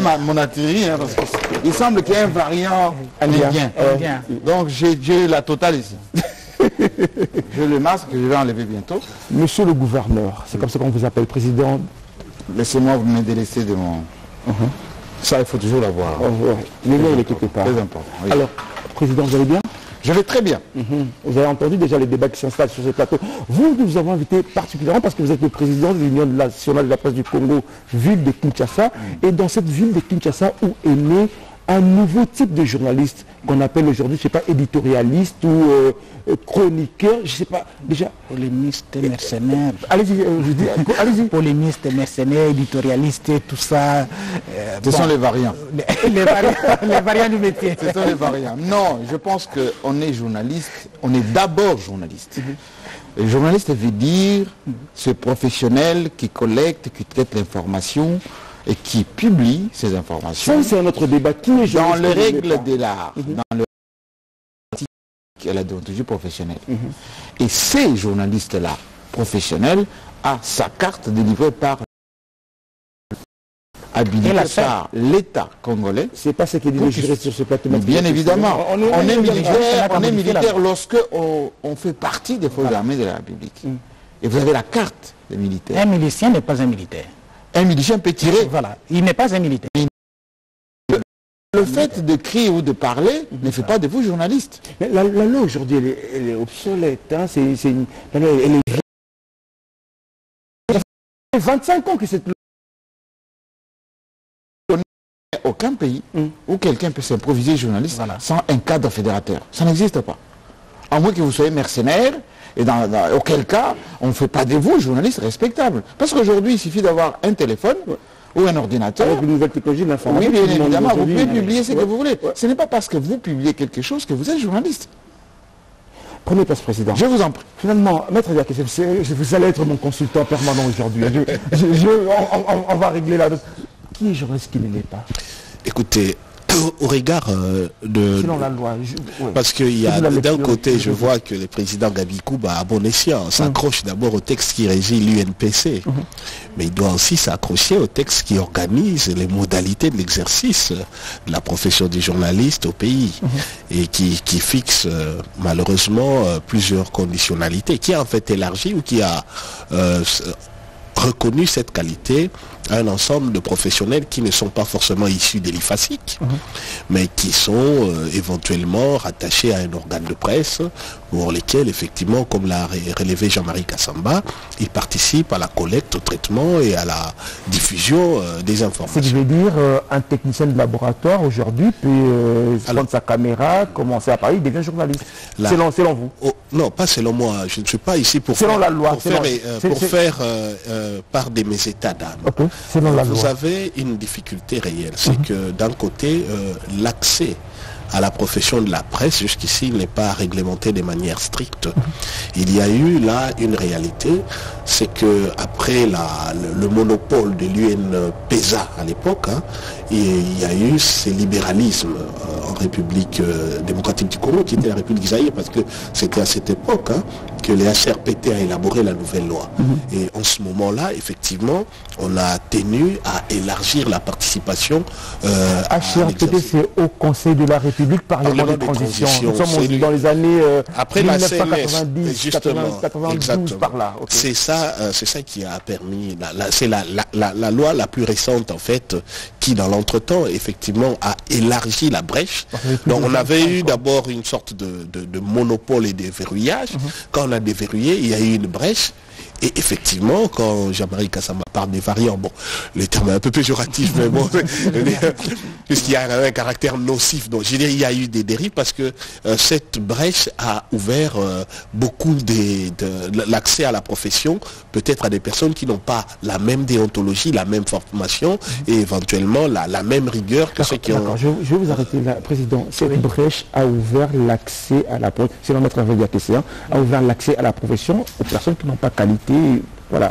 mon atterri, hein, parce qu'il semble qu'il y ait un variant indien. Donc j'ai la totale ici. J'ai le masque que je vais enlever bientôt. Monsieur le gouverneur, c'est comme ça qu'on vous appelle, président. Laissez-moi vous me délaisser de mon... Ça, il faut toujours l'avoir. Le lien, il est quelque part. Très important. Oui. Alors, président, vous allez bien? Je vais très bien. Vous avez entendu déjà les débats qui s'installent sur ce plateau. Vous, nous vous avons invité particulièrement parce que vous êtes le président de l'Union nationale de la presse du Congo, ville de Kinshasa. Et dans cette ville de Kinshasa où est né un nouveau type de journaliste qu'on appelle aujourd'hui, je ne sais pas, éditorialiste ou chroniqueur, je ne sais pas, déjà... Polémiste, mercenaire. Allez-y, je dis, allez-y. Polémiste, mercenaire, éditorialiste, tout ça. Ce sont les variants. Les variants du métier. Ce sont les variants. Non, je pense qu'on est journaliste, on est d'abord journaliste. Le journaliste veut dire ce professionnel qui collecte, qui traite l'information, et qui publie ces informations. Ça, c'est un autre débat. Qui est dans les règles de l'art, dans le la déontologie professionnelle. Et ces journalistes-là, professionnels, a sa carte délivrée par habilité par l'État congolais. C'est pas ce qui dit le juriste sur ce plateau. Bien évidemment. On est militaire lorsque on fait partie des forces armées de la République. Et vous avez la carte des militaires. Un milicien n'est pas un militaire. Un milicien peut tirer. Voilà, il n'est pas un militaire. Le fait de crier ou de parler ne fait pas de vous journaliste. Mais la loi aujourd'hui, elle est obsolète. Hein, la loi, elle est... Ça fait 25 ans que cette loi... Il n'y a aucun pays où quelqu'un peut s'improviser journaliste sans un cadre fédérateur. Ça n'existe pas. À moins que vous soyez mercenaire. Et auquel cas, on ne fait pas de vous, journaliste respectable. Parce qu'aujourd'hui, il suffit d'avoir un téléphone ou un ordinateur. Avec une nouvelle technologie de l'information. Oui, bien évidemment, vous pouvez publier ce que vous voulez. Ce n'est pas parce que vous publiez quelque chose que vous êtes journaliste. Prenez place, président. Je vous en prie. Finalement, Maître Diaké, vous allez être mon consultant permanent aujourd'hui. On va régler là. Qui est journaliste qui ne l'est pas? Écoutez, au regard de... Selon la loi. Parce qu'il y a d'un côté, je vois que le président Gabi Kouba, à bon escient, s'accroche d'abord au texte qui régit l'UNPC. Mais il doit aussi s'accrocher au texte qui organise les modalités de l'exercice de la profession du journaliste au pays. Et qui fixe malheureusement plusieurs conditionnalités, qui a en fait élargi ou qui a reconnu cette qualité à un ensemble de professionnels qui ne sont pas forcément issus de l'IFASIC, mais qui sont éventuellement rattachés à un organe de presse pour lesquels, effectivement, comme l'a relevé Jean-Marie Kassamba, ils participent à la collecte, au traitement et à la diffusion des informations. Ce qui veut dire un technicien de laboratoire aujourd'hui peut prendre sa caméra, commencer à parler, il devient journaliste. Selon vous? Non, pas selon moi. Je ne suis pas ici pour selon la loi, pour faire part de mes états d'âme. Vous avez une difficulté réelle, c'est que d'un côté, l'accès à la profession de la presse, jusqu'ici, n'est pas réglementé de manière stricte. Il y a eu là une réalité, c'est que après le monopole de l'UNPESA à l'époque, il y a eu ces libéralismes en République démocratique du Congo, qui était la République Zaïre, parce que c'était à cette époque que les HRPT a élaboré la nouvelle loi. Et en ce moment-là, effectivement, on a tenu à élargir la participation. HRPT, c'est au Conseil de la République Parlement de transition. Nous sommes dans les années après 1990, justement, 92 par là. C'est ça qui a permis. C'est la loi la plus récente en fait, qui dans l'entretemps effectivement a élargi la brèche. Donc on avait eu d'abord une sorte de monopole et de verrouillage. Quand on a déverrouillé, il y a eu une brèche. Et effectivement, quand Jean-Marie Kassamba parle des variants, bon, le terme est un peu péjoratif, mais bon, puisqu'il y a un caractère nocif. Donc, je dirais, il y a eu des dérives parce que cette brèche a ouvert beaucoup de l'accès à la profession, peut-être à des personnes qui n'ont pas la même déontologie, la même formation et éventuellement la même rigueur que ceux qui ont... Je vais vous arrêter là, Président. Cette brèche a ouvert l'accès à la profession, c'est Maître Diaké, a ouvert l'accès à la profession aux personnes qui n'ont pas qualité. Voilà.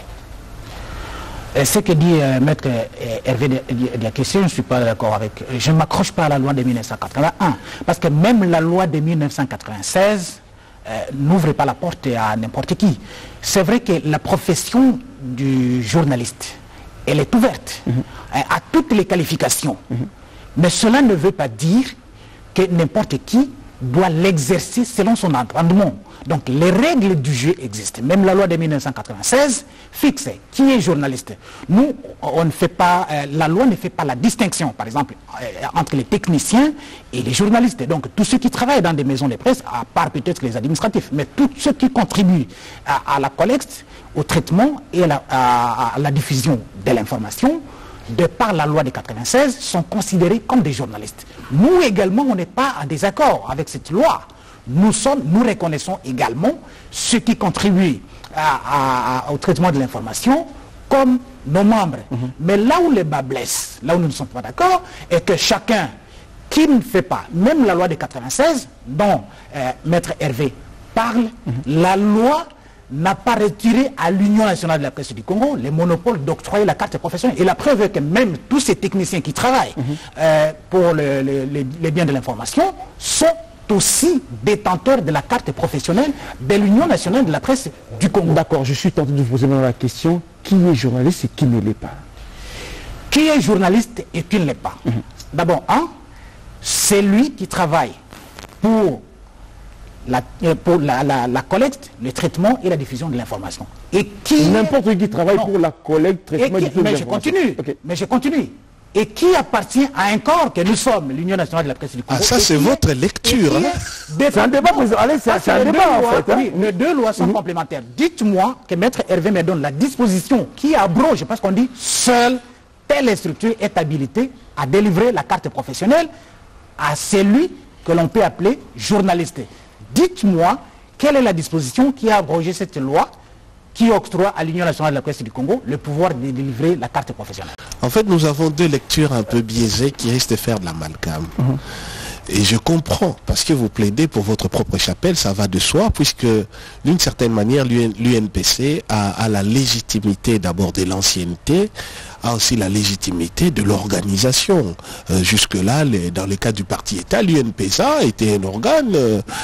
Ce que dit Maître Hervé Diaké, je ne suis pas d'accord avec. Je ne m'accroche pas à la loi de 1981, parce que même la loi de 1996 n'ouvre pas la porte à n'importe qui. C'est vrai que la profession du journaliste, elle est ouverte. a toutes les qualifications. Mais cela ne veut pas dire que n'importe qui doit l'exercer selon son entendement. Donc les règles du jeu existent. Même la loi de 1996 fixe qui est journaliste. Nous, on ne fait pas, la loi ne fait pas la distinction, par exemple, entre les techniciens et les journalistes. Donc tous ceux qui travaillent dans des maisons de presse, à part peut-être les administratifs, mais tous ceux qui contribuent à la collecte, au traitement et à la diffusion de l'information, de par la loi de 96, sont considérés comme des journalistes. Nous également, on n'est pas en désaccord avec cette loi. Nous reconnaissons également ceux qui contribuent au traitement de l'information comme nos membres. Mais là où le bas blesse, là où nous ne sommes pas d'accord, est que chacun qui ne fait pas, même la loi de 96, dont Maître Hervé parle, la loi n'a pas retiré à l'Union nationale de la presse du Congo le monopole d'octroyer la carte professionnelle. Et la preuve est que même tous ces techniciens qui travaillent pour les biens de l'information sont aussi détenteurs de la carte professionnelle de l'Union nationale de la presse du Congo. D'accord, je suis tenté de vous poser maintenant la question, qui est journaliste et qui ne l'est pas? Qui est journaliste et qui ne l'est pas? D'abord, c'est lui qui travaille pour la collecte, le traitement et la diffusion de l'information. Et qui... N'importe qui travaille pour la collecte, traitement et diffusion de l'information. Mais je continue. Et qui appartient à un corps que nous sommes, l'Union nationale de la presse du Congo. Ah, ça c'est votre lecture. C'est un débat, allez, c'est un débat en fait. Oui, les deux lois sont complémentaires. Dites-moi que Maître Hervé me donne la disposition qui abroge, parce qu'on dit seule telle structure est habilitée à délivrer la carte professionnelle à celui que l'on peut appeler journaliste. Dites-moi quelle est la disposition qui a abrogé cette loi qui octroie à l'Union nationale de la presse du Congo le pouvoir de délivrer la carte professionnelle. En fait, nous avons deux lectures un peu biaisées qui risquent de faire de l'amalgame. Et je comprends, parce que vous plaidez pour votre propre chapelle, ça va de soi, puisque d'une certaine manière, l'UNPC a la légitimité d'abord de l'ancienneté, a aussi la légitimité de l'organisation. Jusque-là, dans le cas du parti-État, l'UNPSA était un organe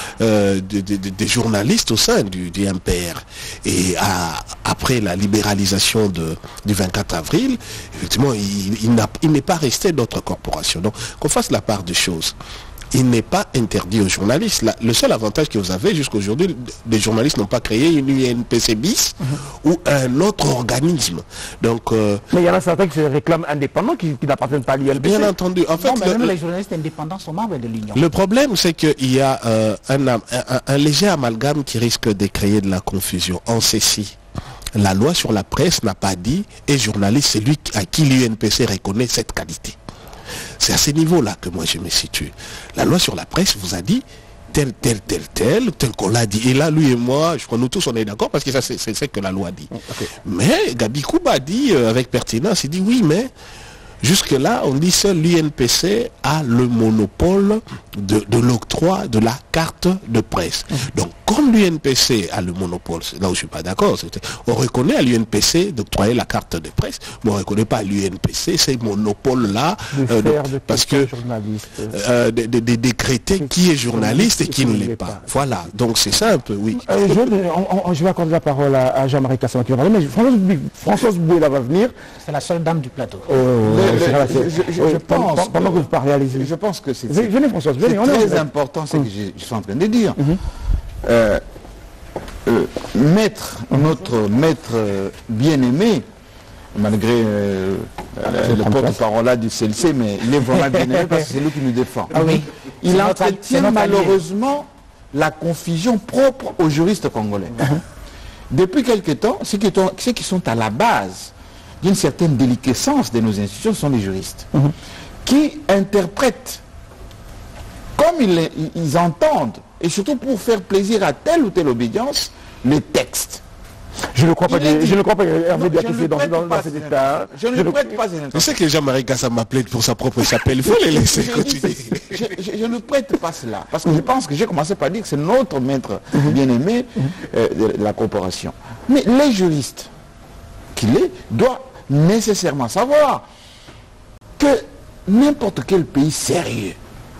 des journalistes au sein du MPR. Et après la libéralisation du 24 avril, effectivement, il n'est pas resté d'autres corporations. Donc, qu'on fasse la part des choses. Il n'est pas interdit aux journalistes. Le seul avantage que vous avez jusqu'à aujourd'hui, les journalistes n'ont pas créé une UNPC bis ou un autre organisme. Donc, mais il y en a certains qui se réclament indépendants, qui n'appartiennent pas à l'UNPC. Bien entendu. En fait, même les journalistes indépendants sont membres de l'Union. Le problème, c'est qu'il y a un léger amalgame qui risque de créer de la confusion. En ceci, la loi sur la presse n'a pas dit « et journaliste, c'est lui à qui l'UNPC reconnaît cette qualité ». C'est à ce niveau-là que moi je me situe. La loi sur la presse vous a dit tel qu'on l'a dit. Et là, lui et moi, je crois nous tous on est d'accord parce que ça c'est ce que la loi dit. Mais Gabi Kouba dit avec pertinence, il dit oui, mais jusque-là, on dit seul l'UNPC a le monopole de l'octroi de la carte de presse. Donc, comme l'UNPC a le monopole, là où je ne suis pas d'accord, on reconnaît à l'UNPC d'octroyer la carte de presse, mais on ne reconnaît pas à l'UNPC ces monopoles-là, parce que de décréter qui est journaliste et qui ne l'est pas. Voilà, donc c'est ça un peu, oui. Je vais accorder la parole à Jean-Marie Kassama qui va parler, mais Françoise Bouela va venir. C'est la seule dame du plateau. Je pense, pendant que vous parlez, allez-y. Je pense que c'est très important ce que je suis en train de dire. Notre maître bien-aimé, malgré le porte-parole là du CLC, mais il est vraiment bien-aimé parce que c'est lui qui nous défend. Il entretient malheureusement la confusion propre aux juristes congolais. Depuis quelque temps, ceux qui sont à la base d'une certaine déliquescence de nos institutions sont les juristes, qui interprètent comme ils entendent, et surtout pour faire plaisir à telle ou telle obédience, les textes. Je ne crois pas que Hervé Biakissé dans cet état. Je ne prête pas. Je sais que Jean-Marie Kassama plaide pour sa propre chapelle, il faut les laisser continuer. Je ne prête pas cela, parce que je pense que j'ai commencé par dire que c'est notre maître bien-aimé de la corporation. Mais les juristes qu'il est doivent nécessairement savoir que n'importe quel pays sérieux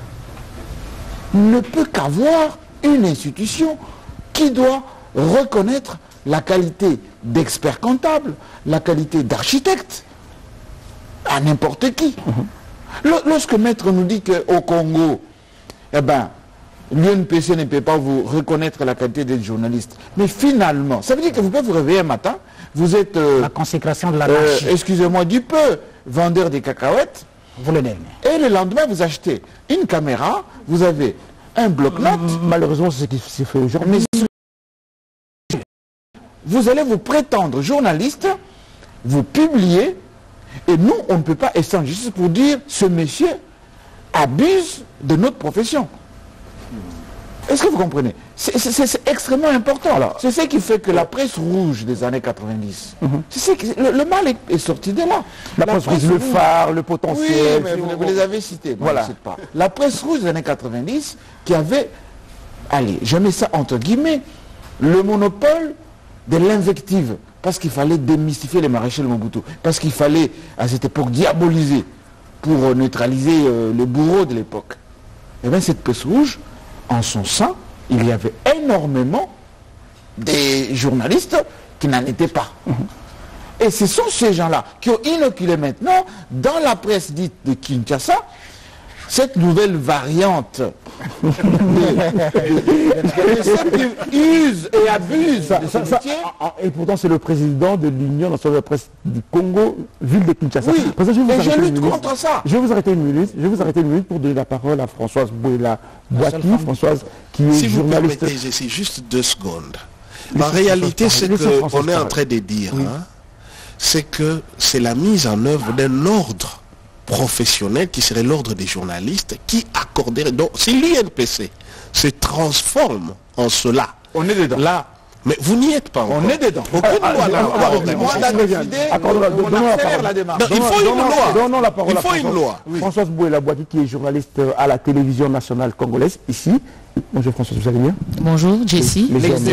ne peut qu'avoir une institution qui doit reconnaître la qualité d'expert comptable, la qualité d'architecte. à n'importe qui. Lorsque Maître nous dit qu'au Congo, eh ben, l'UNPC ne peut pas vous reconnaître la qualité d'être journaliste. Mais finalement, ça veut dire que vous pouvez vous réveiller un matin, vous êtes... la consécration de la marche. Excusez-moi, du peu vendeur des cacahuètes. Vous le donnez. Et le lendemain, vous achetez une caméra, vous avez un bloc-notes. Malheureusement, c'est ce qui s'est fait aujourd'hui. Vous allez vous prétendre journaliste, vous publiez, et nous, on ne peut pas échanger juste pour dire ce monsieur abuse de notre profession. Est-ce que vous comprenez? C'est extrêmement important. C'est ce qui fait que la presse rouge des années 90, le mal est sorti de là. La presse rouge, le phare, le potentiel. Oui, mais vous les avez cités. Voilà. Pas. La presse rouge des années 90 qui avait, allez, je mets ça entre guillemets, le monopole de l'invective. Parce qu'il fallait démystifier les maréchals Mobutu. Parce qu'il fallait, à cette époque, diaboliser pour neutraliser le bourreau de l'époque. Et bien cette presse rouge, en son sein, il y avait énormément des journalistes qui n'en étaient pas. Et ce sont ces gens-là qui ont inoculé maintenant, dans la presse dite de Kinshasa, cette nouvelle variante de ceux qui usent et abusent de ce métier. Et pourtant, c'est le président de l'Union nationale de la presse du Congo, ville de Kinshasa. Oui, et je lutte contre ça. Je vais vous arrêter une minute pour donner la parole à Françoise Bouela-Boaki. Françoise, qui est si journaliste. Vous permettez, c'est juste 2 secondes. En réalité, ce qu'on est en train de dire, c'est que c'est la mise en œuvre d'un ordre professionnel qui serait l'ordre des journalistes qui accorderait. Donc, si l'UNPC se transforme en cela, on est dedans. Là, mais vous n'y êtes pas encore. On est dedans. Il faut une loi. Donnons la parole Il faut une loi. Françoise Bouela-Boaki, qui est journaliste à la télévision nationale congolaise, ici. Bonjour Françoise, vous allez bien? Bonjour Jessie.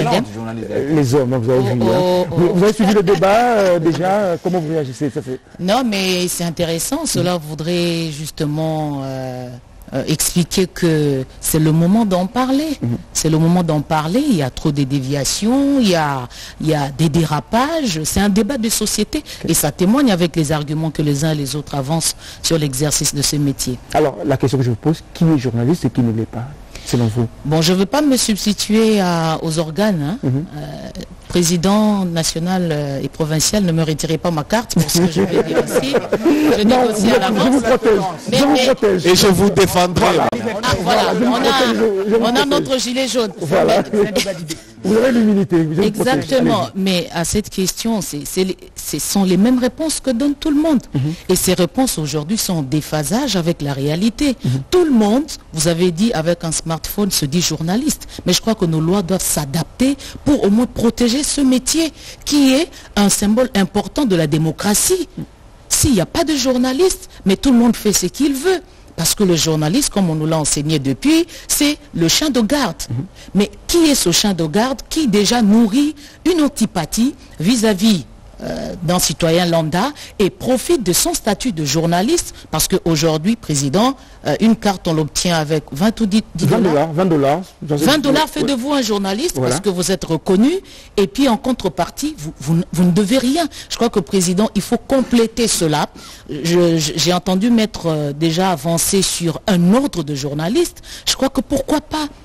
Les hommes, vous avez vu. Vous avez suivi le débat déjà, comment vous réagissez? Non, mais c'est intéressant. Cela voudrait justement expliquer que c'est le moment d'en parler. C'est le moment d'en parler. Il y a trop de déviations, il y a des dérapages. C'est un débat de société et ça témoigne avec les arguments que les uns et les autres avancent sur l'exercice de ce métier. Alors, la question que je vous pose, qui est journaliste et qui ne l'est pas, selon vous? Bon, je ne veux pas me substituer aux organes. Président national et provincial, ne me retirez pas ma carte pour ce que je vais dire aussi. Je négocie à l'avance. Je vous protège. Et je vous défendrai. Voilà, on a notre gilet jaune. Voilà. Vous avez l'humilité. Exactement, mais à cette question, ce sont les mêmes réponses que donne tout le monde. Et ces réponses aujourd'hui sont en déphasage avec la réalité. Tout le monde, vous avez dit, avec un smartphone, se dit journaliste. Mais je crois que nos lois doivent s'adapter pour au moins protéger ce métier qui est un symbole important de la démocratie. S'il n'y a pas de journaliste, mais tout le monde fait ce qu'il veut. Parce que le journaliste, comme on nous l'a enseigné depuis, c'est le chien de garde. Mais qui est ce chien de garde qui déjà nourrit une antipathie vis-à-vis d'un citoyen lambda et profite de son statut de journaliste parce qu'aujourd'hui, président, une carte on l'obtient avec 20 ou 10 dollars. 20 dollars. 20 dollars fait de vous un journaliste parce que vous êtes reconnu et puis en contrepartie, vous ne devez rien. Je crois que président, il faut compléter cela. J'ai entendu mettre déjà avancé sur un ordre de journaliste. Je crois que pourquoi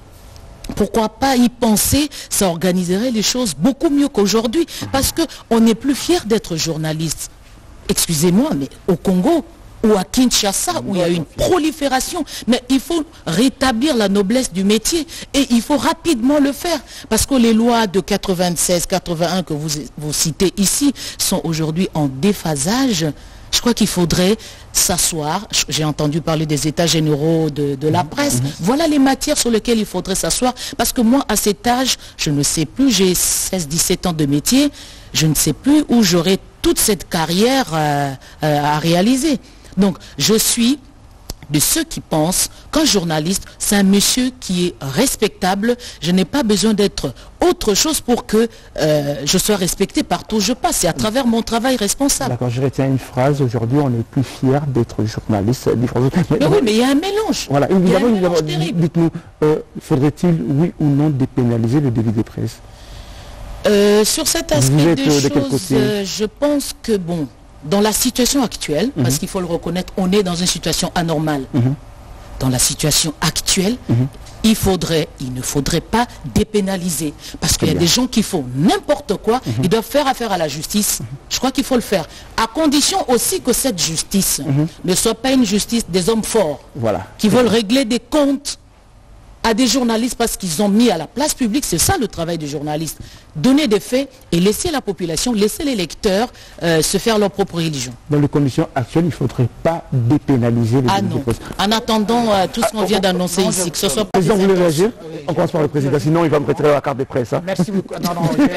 pas y penser, ça organiserait les choses beaucoup mieux qu'aujourd'hui. Parce qu'on n'est plus fier d'être journaliste. Excusez-moi, mais au Congo ou à Kinshasa, où il y a une prolifération, mais il faut rétablir la noblesse du métier. Et il faut rapidement le faire. Parce que les lois de 96, 81 que vous citez ici sont aujourd'hui en déphasage. Je crois qu'il faudrait s'asseoir. J'ai entendu parler des états généraux de la presse. Voilà les matières sur lesquelles il faudrait s'asseoir. Parce que moi, à cet âge, je ne sais plus, j'ai 16-17 ans de métier, je ne sais plus où j'aurai toute cette carrière à réaliser. Donc, je suis de ceux qui pensent qu'un journaliste, c'est un monsieur qui est respectable. Je n'ai pas besoin d'être autre chose pour que je sois respecté partout où je passe. C'est à travers mon travail responsable. D'accord, je retiens une phrase. Aujourd'hui, on est plus fiers d'être journaliste. Mais oui, mais il y a un mélange. Voilà, évidemment, dites-nous, faudrait-il, oui ou non, dépénaliser le délit de presse? Sur cet aspect des choses, je pense que, bon, dans la situation actuelle, parce qu'il faut le reconnaître, on est dans une situation anormale. Dans la situation actuelle, il ne faudrait pas dépénaliser. Parce qu'il y a des gens qui font n'importe quoi, ils doivent faire affaire à la justice. Je crois qu'il faut le faire. À condition aussi que cette justice ne soit pas une justice des hommes forts, qui veulent régler des comptes à des journalistes parce qu'ils ont mis à la place publique. C'est ça le travail du journaliste. Donner des faits et laisser la population, laisser les lecteurs se faire leur propre religion. Dans les conditions actuelles, il ne faudrait pas dépénaliser les délits de presse. En attendant tout ce qu'on vient d'annoncer ici, que ce soit... Président, vous voulez réagir? On commence par le président, sinon il va me retirer la carte de presse. Hein. Merci beaucoup. Non,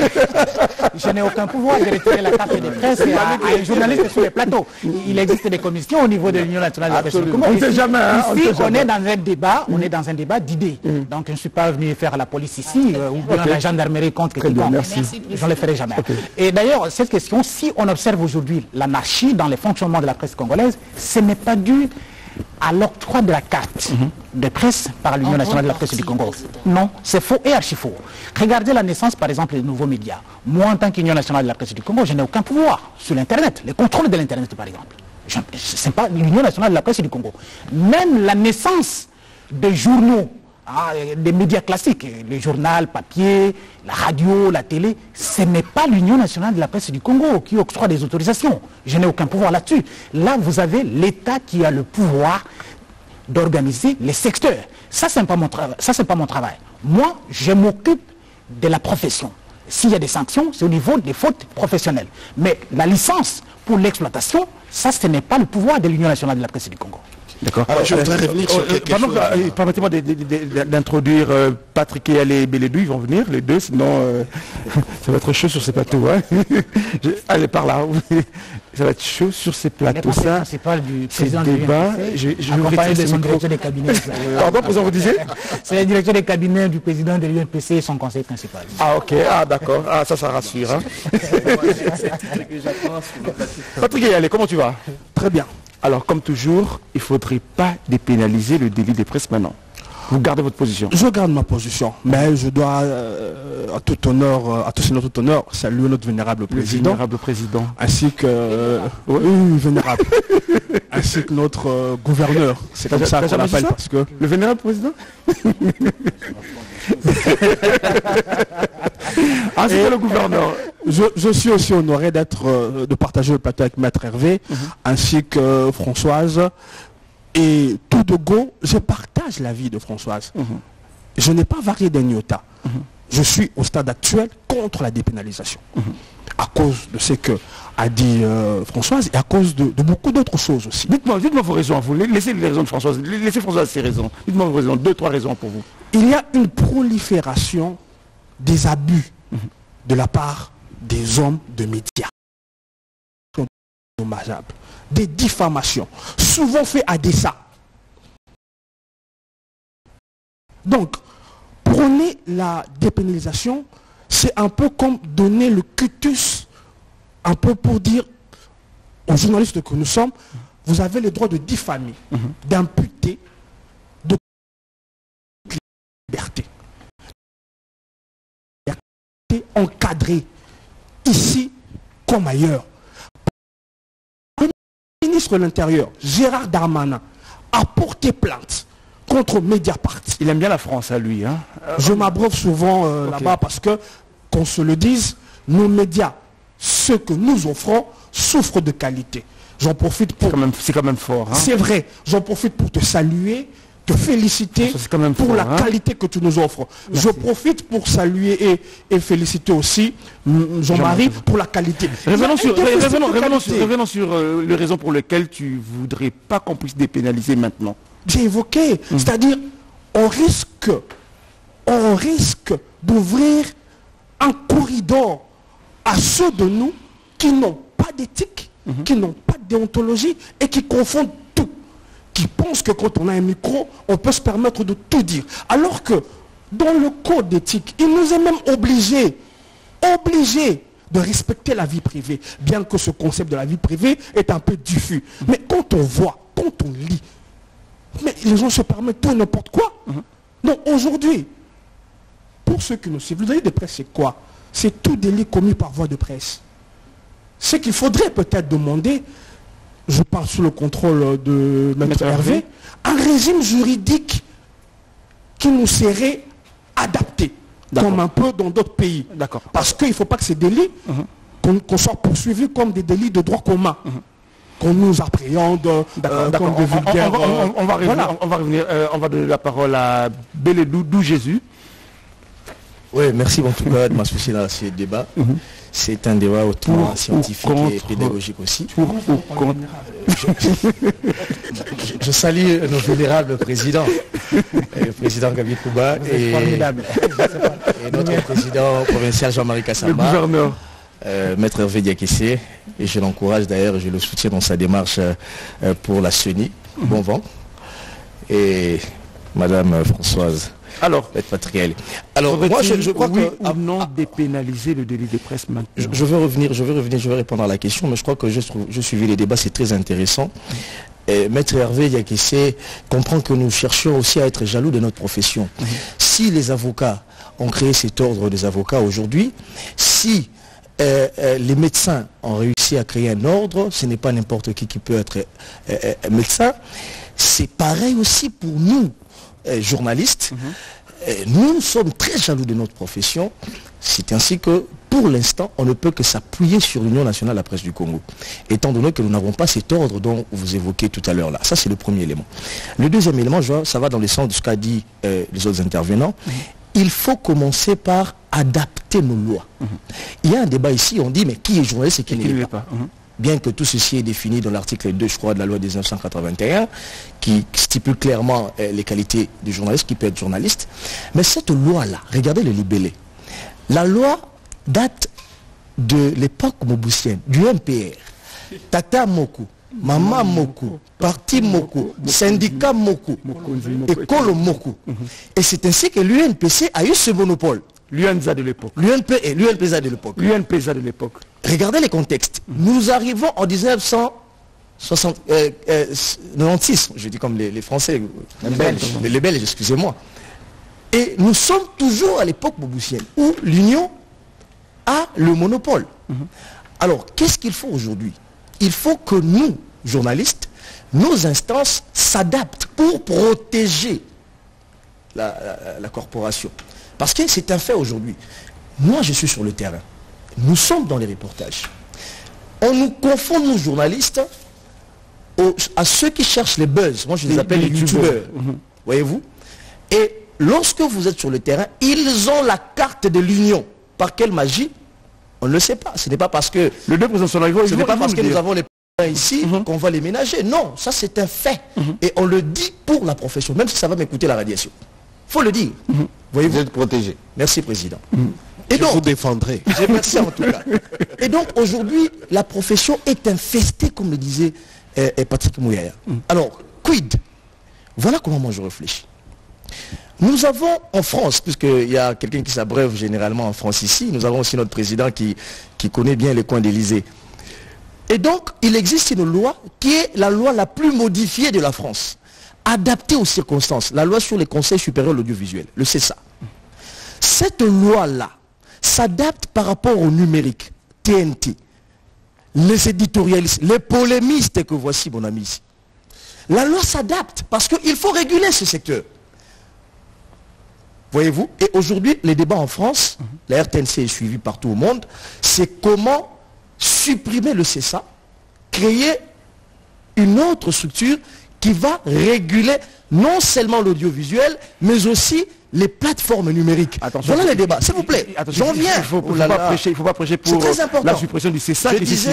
je n'ai aucun pouvoir de retirer la carte de presse à les journalistes sur les plateaux. Il existe des commissions au niveau de l'Union nationale de la presse. On ne sait jamais. Ici, on est dans un débat, d'idées. Donc je ne suis pas venu faire la police ici, ou bien la gendarmerie contre quiconque. Je ne le ferai jamais. Et d'ailleurs, cette question, si on observe aujourd'hui l'anarchie dans les fonctionnements de la presse congolaise, ce n'est pas dû à l'octroi de la carte de presse par l'Union nationale de la presse du Congo. Non, c'est faux et archi faux. Regardez la naissance, par exemple, des nouveaux médias. Moi, en tant qu'Union nationale de la presse du Congo, je n'ai aucun pouvoir sur l'Internet, le contrôle de l'Internet, par exemple. Ce n'est pas l'Union nationale de la presse du Congo. Même la naissance des journaux, des médias classiques, le journal, papier, la radio, la télé, ce n'est pas l'Union nationale de la presse du Congo qui octroie des autorisations. Je n'ai aucun pouvoir là-dessus. Là, vous avez l'État qui a le pouvoir d'organiser les secteurs. Ça, ce n'est pas mon travail. Moi, je m'occupe de la profession. S'il y a des sanctions, c'est au niveau des fautes professionnelles. Mais la licence pour l'exploitation, ça, ce n'est pas le pouvoir de l'Union nationale de la presse du Congo. D'accord. Je voudrais revenir sur quelque chose. Permettez-moi d'introduire Patrick et Ali Bélédou, ils vont venir, les deux, sinon ça va être chaud sur ces plateaux. Hein. Allez, par là. Ça va être chaud sur ces plateaux. Ça, c'est pas du président du débat. Je vais parler de son directeur des cabinets. Pardon, président, vous disiez? C'est le directeur des cabinets du président de l'UNPC et son conseil principal. Ah, ok. Ah, d'accord. Ah, ça rassure. Hein. Patrick et Ali, comment tu vas? Très bien. Alors, comme toujours, il ne faudrait pas dépénaliser le délit de presse maintenant. Vous gardez votre position? Je garde ma position, mais je dois, à tout honneur, saluer notre vénérable président. Le vénérable président. Ainsi que... oui, vénérable. Ainsi que notre gouverneur. C'est comme ça qu'on l'appelle parce que... Le vénérable président? Ah, c'est le gouverneur. Je suis aussi honoré de partager le plateau avec Maître Hervé, ainsi que Françoise. Et tout de go, je partage l'avis de Françoise. Je n'ai pas varié d'un iota. Je suis au stade actuel contre la dépénalisation. À cause de ce que a dit Françoise et à cause de beaucoup d'autres choses aussi. Dites-moi vos raisons à vous. Laissez les raisons de Françoise. Laissez Françoise ses raisons. Dites-moi vos raisons. 2-3 raisons pour vous. Il y a une prolifération des abus de la part des hommes de médias. Dommageable. Des diffamations, souvent faites à dessein. Donc, prôner la dépénalisation, c'est un peu comme donner le cutus, un peu pour dire aux journalistes que nous sommes, vous avez le droit de diffamer, d'imputer, de liberté. Encadrée, ici comme ailleurs. Le ministre de l'Intérieur, Gérard Darmanin, a porté plainte contre Mediapart. Il aime bien la France à lui. Hein. Je m'abreuve souvent là-bas parce que, qu'on se le dise, nos médias, ce que nous offrons, souffrent de qualité. J'en profite pour... C'est quand même fort. Hein. C'est vrai. J'en profite pour te saluer, te féliciter pour la qualité que tu nous offres. Merci. Je profite pour saluer et féliciter aussi Jean-Marie pour la qualité. Revenons sur les raisons pour lesquelles tu ne voudrais pas qu'on puisse dépénaliser maintenant. J'ai évoqué, c'est-à-dire on risque d'ouvrir un corridor à ceux de nous qui n'ont pas d'éthique, qui n'ont pas de déontologie et qui confondent tout, qui pensent que quand on a un micro, on peut se permettre de tout dire. Alors que dans le code d'éthique, il nous est même obligé de respecter la vie privée, bien que ce concept de la vie privée est un peu diffus. Mais quand on voit, quand on lit, mais les gens se permettent tout et n'importe quoi. Donc aujourd'hui, pour ceux qui nous suivent, le délit de presse c'est quoi? C'est tout délit commis par voie de presse. c'est qu'il faudrait peut-être demander, je parle sous le contrôle de Maître Hervé, un régime juridique qui nous serait adapté, comme un peu dans d'autres pays. Parce qu'il ne faut pas que ces délits, qu'on soit poursuivis comme des délits de droit commun. Qu'on nous appréhende comme des vulgaires... On va revenir, on va donner la parole à Beledou Jésus. Oui, merci en tout cas de m'associer dans ce débat. C'est un débat hautement scientifique et pédagogique aussi. Je salue nos vénérables présidents, le président Gabi Kouba et notre président provincial Jean-Marie Kassamba, le gouverneur. Maître Hervé Diakessé, et je l'encourage d'ailleurs, je le soutiens dans sa démarche pour la CENI. Bon vent. Et Madame Françoise. Alors, alors moi je crois que non dépénaliser le délit de presse maintenant. Je vais répondre à la question, mais je crois que je suivi les débats, c'est très intéressant. Maître Hervé Diakessé comprend que nous cherchions aussi à être jaloux de notre profession. Si les avocats ont créé cet ordre des avocats aujourd'hui, si les médecins ont réussi à créer un ordre, ce n'est pas n'importe qui peut être médecin, c'est pareil aussi pour nous, journalistes. Nous sommes très jaloux de notre profession. C'est ainsi que, pour l'instant, on ne peut que s'appuyer sur l'Union nationale de la presse du Congo, étant donné que nous n'avons pas cet ordre dont vous évoquez tout à l'heure là. Ça, c'est le premier élément. Le deuxième élément, ça va dans le sens de ce qu'a dit les autres intervenants. Il faut commencer par adapter nos lois. Il y a un débat ici, on dit, mais qui est journaliste et qui ne l'est pas. Bien que tout ceci est défini dans l'article 2, je crois, de la loi de 1981, qui stipule clairement les qualités du journaliste, qui peut être journaliste. Mais cette loi-là, regardez le libellé. La loi date de l'époque mobusienne, du MPR. Tata Moku, Mama Moku, Parti Moku, Syndicat Moku, École Moku. Et c'est ainsi que l'UNPC a eu ce monopole. L'UNPSA de l'époque. L'UNPSA de l'époque. L'UNPSA de l'époque. Regardez les contextes. Nous arrivons en 1996, je dis comme les Français, les Belges, excusez-moi. Et nous sommes toujours à l'époque mobusienne, où l'Union a le monopole. Alors, qu'est-ce qu'il faut aujourd'hui? Il faut que nous, journalistes, nos instances s'adaptent pour protéger la corporation. Parce que c'est un fait aujourd'hui. Moi, je suis sur le terrain. Nous sommes dans les reportages. On nous confond, nous, journalistes, à ceux qui cherchent les buzz. Moi, je les appelle les youtubeurs. Voyez-vous? Et lorsque vous êtes sur le terrain, ils ont la carte de l'Union. Par quelle magie? On ne le sait pas. Ce n'est pas parce que... Ce n'est pas parce que nous avons les ici qu'on va les ménager. Non, ça c'est un fait. Et on le dit pour la profession, même si ça va m'écouter la radiation. Il faut le dire. Voyez-vous? Vous êtes protégé. Merci, Président. Et donc, je vous défendrai. Merci en tout cas. Et donc, aujourd'hui, la profession est infestée, comme le disait Patrick Mouyaya. Alors, quid? Voilà comment moi je réfléchis. Nous avons en France, puisqu'il y a quelqu'un qui s'abreuve généralement en France ici, nous avons aussi notre président qui connaît bien les coins d'Élysée. Et donc, il existe une loi qui est la loi la plus modifiée de la France, adaptée aux circonstances, la loi sur les conseils supérieurs de l'audiovisuel, le CESA. Cette loi-là s'adapte par rapport au numérique, TNT, les éditorialistes, les polémistes que voici, mon ami ici. La loi s'adapte parce qu'il faut réguler ce secteur. Voyez-vous? Et aujourd'hui, les débats en France, la RTNC est suivie partout au monde, c'est comment supprimer le CESA, créer une autre structure qui va réguler non seulement l'audiovisuel, mais aussi les plateformes numériques. Attention, voilà les débats, s'il vous plaît. J'en viens. Il ne faut pas prêcher pour la suppression du CESA.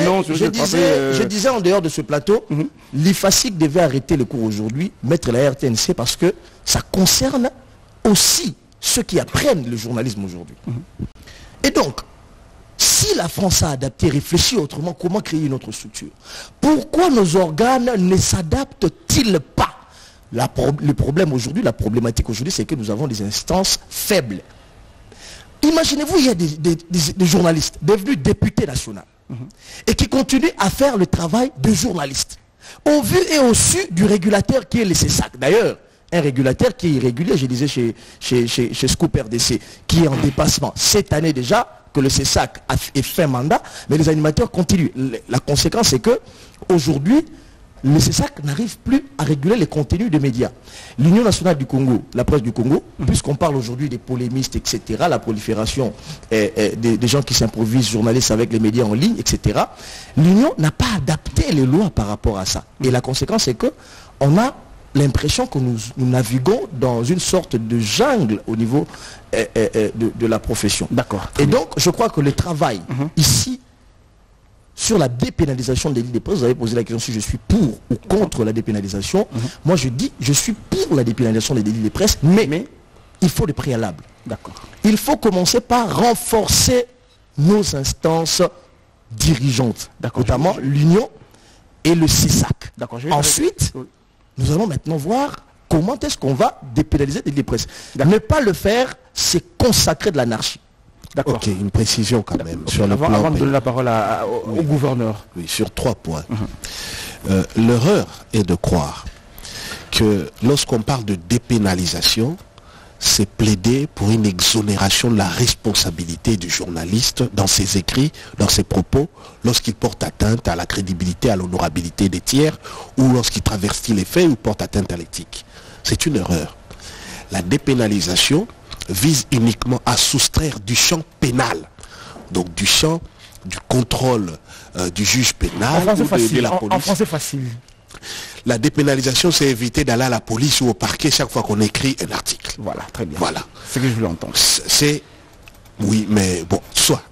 Je disais en dehors de ce plateau, l'IFASIC devait arrêter le cours aujourd'hui, mettre la RTNC parce que ça concerne aussi ceux qui apprennent le journalisme aujourd'hui. Et donc, si la France a adapté, réfléchi autrement, comment créer une autre structure? Pourquoi nos organes ne s'adaptent-ils pas? Le problème aujourd'hui, la problématique aujourd'hui, c'est que nous avons des instances faibles. Imaginez-vous, il y a des journalistes devenus députés nationaux et qui continuent à faire le travail de journalistes, au vu et au su du régulateur qui est le CESAC. D'ailleurs, un régulateur qui est irrégulier, je disais chez Scoop RDC, qui est en dépassement cette année déjà, que le CESAC est fin mandat, mais les animateurs continuent. La conséquence, c'est que aujourd'hui, le CESAC n'arrive plus à réguler les contenus des médias. L'Union nationale du Congo, la presse du Congo, puisqu'on parle aujourd'hui des polémistes, etc., la prolifération des gens qui s'improvisent journalistes avec les médias en ligne, etc., l'Union n'a pas adapté les lois par rapport à ça. Et la conséquence, c'est qu'on a l'impression que nous naviguons dans une sorte de jungle au niveau de la profession. D'accord. Et donc, je crois que le travail ici, sur la dépénalisation des délits de presse, vous avez posé la question si je suis pour ou contre la dépénalisation. Moi, je dis, je suis pour la dépénalisation des délits de presse, mais il faut le préalable. D'accord. Il faut commencer par renforcer nos instances dirigeantes, notamment l'Union et le CESAC. Ensuite, nous allons maintenant voir comment est-ce qu'on va dépénaliser les délits de presse. Ne pas le faire, c'est consacrer de l'anarchie. D'accord. Ok, une précision quand même. Sur le plan avant de donner la parole au gouverneur. Oui, sur 3 points. L'erreur est de croire que lorsqu'on parle de dépénalisation, c'est plaider pour une exonération de la responsabilité du journaliste dans ses écrits, dans ses propos, lorsqu'il porte atteinte à la crédibilité, à l'honorabilité des tiers, ou lorsqu'il traverse les faits ou porte atteinte à l'éthique. C'est une erreur. La dépénalisation vise uniquement à soustraire du champ pénal, donc du champ du contrôle du juge pénal ou de la police. En français facile. La dépénalisation, c'est éviter d'aller à la police ou au parquet chaque fois qu'on écrit un article. Voilà, très bien. Voilà. C'est ce que je voulais entendre. C'est... Oui, mais bon, soit.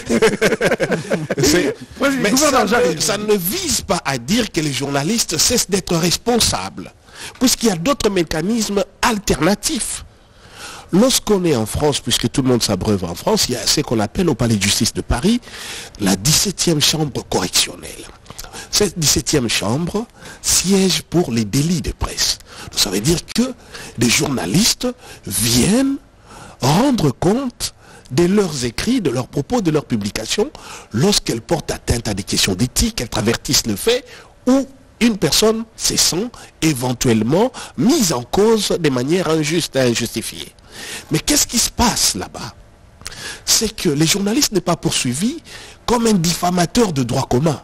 Mais ça ne vise pas à dire que les journalistes cessent d'être responsables, puisqu'il y a d'autres mécanismes alternatifs. Lorsqu'on est en France, puisque tout le monde s'abreuve en France, il y a ce qu'on appelle au Palais de justice de Paris la 17e chambre correctionnelle. Cette 17e chambre siège pour les délits de presse. Donc, ça veut dire que des journalistes viennent rendre compte de leurs écrits, de leurs propos, de leurs publications, lorsqu'elles portent atteinte à des questions d'éthique, qu'elles travertissent le fait, ou une personne se sent éventuellement mise en cause de manière injuste et injustifiée. Mais qu'est-ce qui se passe là-bas? C'est que les journalistes n'est pas poursuivi comme un diffamateur de droit commun.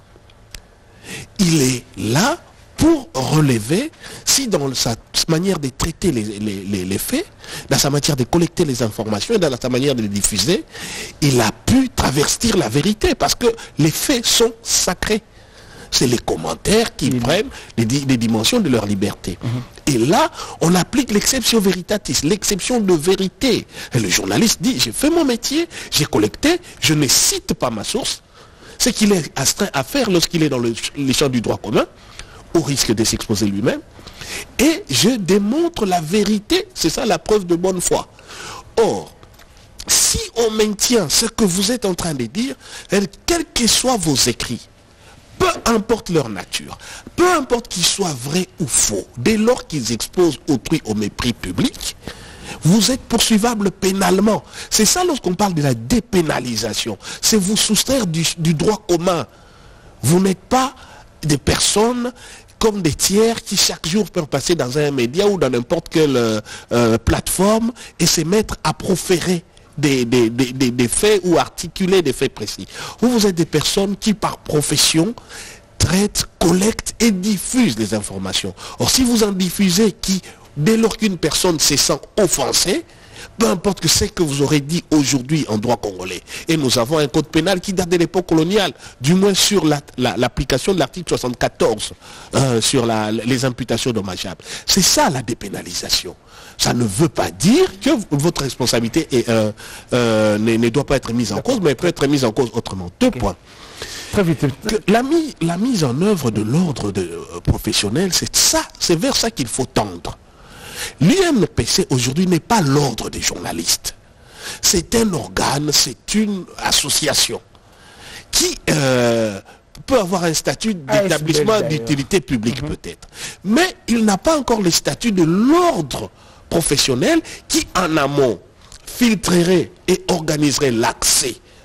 Il est là pour relever si dans sa manière de traiter les faits, dans sa manière de collecter les informations et dans sa manière de les diffuser, il a pu travestir la vérité parce que les faits sont sacrés. C'est les commentaires qui prennent les dimensions de leur liberté. Et là, on applique l'exception veritatis, l'exception de vérité. Et le journaliste dit, j'ai fait mon métier, j'ai collecté, je ne cite pas ma source. Ce qu'il est astreint à faire lorsqu'il est dans les champs du droit commun, au risque de s'exposer lui-même. Et je démontre la vérité, c'est ça la preuve de bonne foi. Or, si on maintient ce que vous êtes en train de dire, quels que soient vos écrits, peu importe leur nature, peu importe qu'ils soient vrais ou faux, dès lors qu'ils exposent autrui au mépris public, vous êtes poursuivable pénalement. C'est ça lorsqu'on parle de la dépénalisation. C'est vous soustraire du droit commun. Vous n'êtes pas des personnes comme des tiers qui chaque jour peuvent passer dans un média ou dans n'importe quelle plateforme et se mettre à proférer des faits ou articuler des faits précis. Vous êtes des personnes qui par profession traitent, collectent et diffusent les informations. Or si vous en diffusez qui, dès lors qu'une personne se sent offensée, peu importe que c'est que vous aurez dit aujourd'hui en droit congolais, et nous avons un code pénal qui date de l'époque coloniale, du moins sur l'application de l'article 74, sur les imputations dommageables. C'est ça la dépénalisation. Ça ne veut pas dire que votre responsabilité ne doit pas être mise en cause, mais peut être mise en cause autrement. 2 points. Très vite. La mise en œuvre de l'ordre professionnel, c'est vers ça qu'il faut tendre. L'UNPC aujourd'hui n'est pas l'ordre des journalistes. C'est un organe, c'est une association qui peut avoir un statut d'établissement d'utilité publique peut-être. Mais il n'a pas encore le statut de l'ordre professionnel qui en amont filtrerait et organiserait l'accès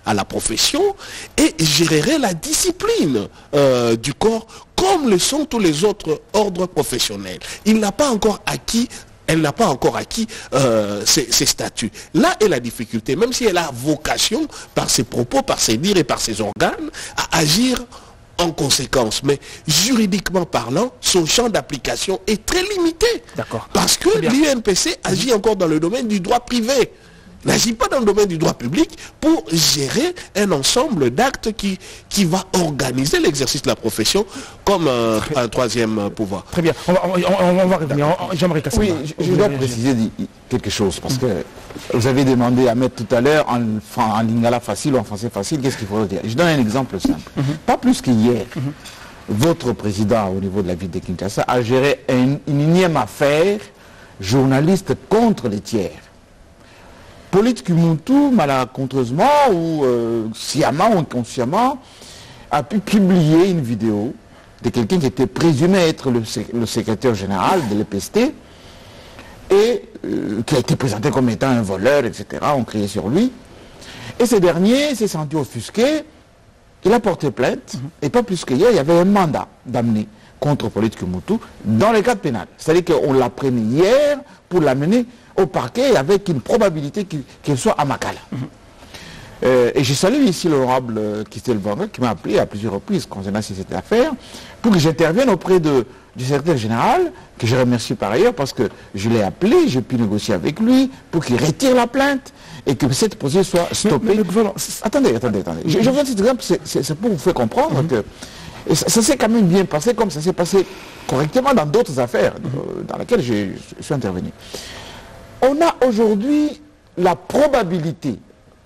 à la profession et gérerait la discipline du corps comme le sont tous les autres ordres professionnels. Il n'a pas encore acquis elle n'a pas encore acquis ses statuts. Là est la difficulté, même si elle a vocation, par ses propos, par ses dires et par ses organes, à agir en conséquence. Mais juridiquement parlant, son champ d'application est très limité. D'accord. Parce que l'UNPC agit encore dans le domaine du droit privé. N'agit pas dans le domaine du droit public pour gérer un ensemble d'actes qui va organiser l'exercice de la profession comme un troisième pouvoir. Très bien. On va revenir. J'aimerais casser. Oui, je dois préciser quelque chose, parce que vous avez demandé à mettre tout à l'heure en lingala facile ou en français facile, qu'est-ce qu'il faut dire. Je donne un exemple simple. Pas plus qu'hier, votre président au niveau de la ville de Kinshasa a géré une énième affaire journaliste contre les tiers. Polite Kumuntu, malencontreusement ou sciemment ou inconsciemment, a pu publier une vidéo de quelqu'un qui était présumé être le secrétaire général de l'EPST et qui a été présenté comme étant un voleur, etc. On criait sur lui. Et ce dernier s'est senti offusqué, il a porté plainte, et pas plus qu'hier, il y avait un mandat d'amener contre Polite Kumuntu dans le cadre pénal. C'est-à-dire qu'on l'a pris hier pour l'amener au parquet avec une probabilité qu'il soit à Makala. Et je salue ici l'honorable Kistel Vandre qui m'a appelé à plusieurs reprises concernant cette affaire pour que j'intervienne auprès du secrétaire général, que je remercie par ailleurs parce que je l'ai appelé, j'ai pu négocier avec lui pour qu'il retire la plainte et que cette procédure soit stoppée. Attendez. Je viens de cet exemple, c'est pour vous faire comprendre que ça s'est quand même bien passé comme ça s'est passé correctement dans d'autres affaires dans lesquelles je suis intervenu. On a aujourd'hui la probabilité,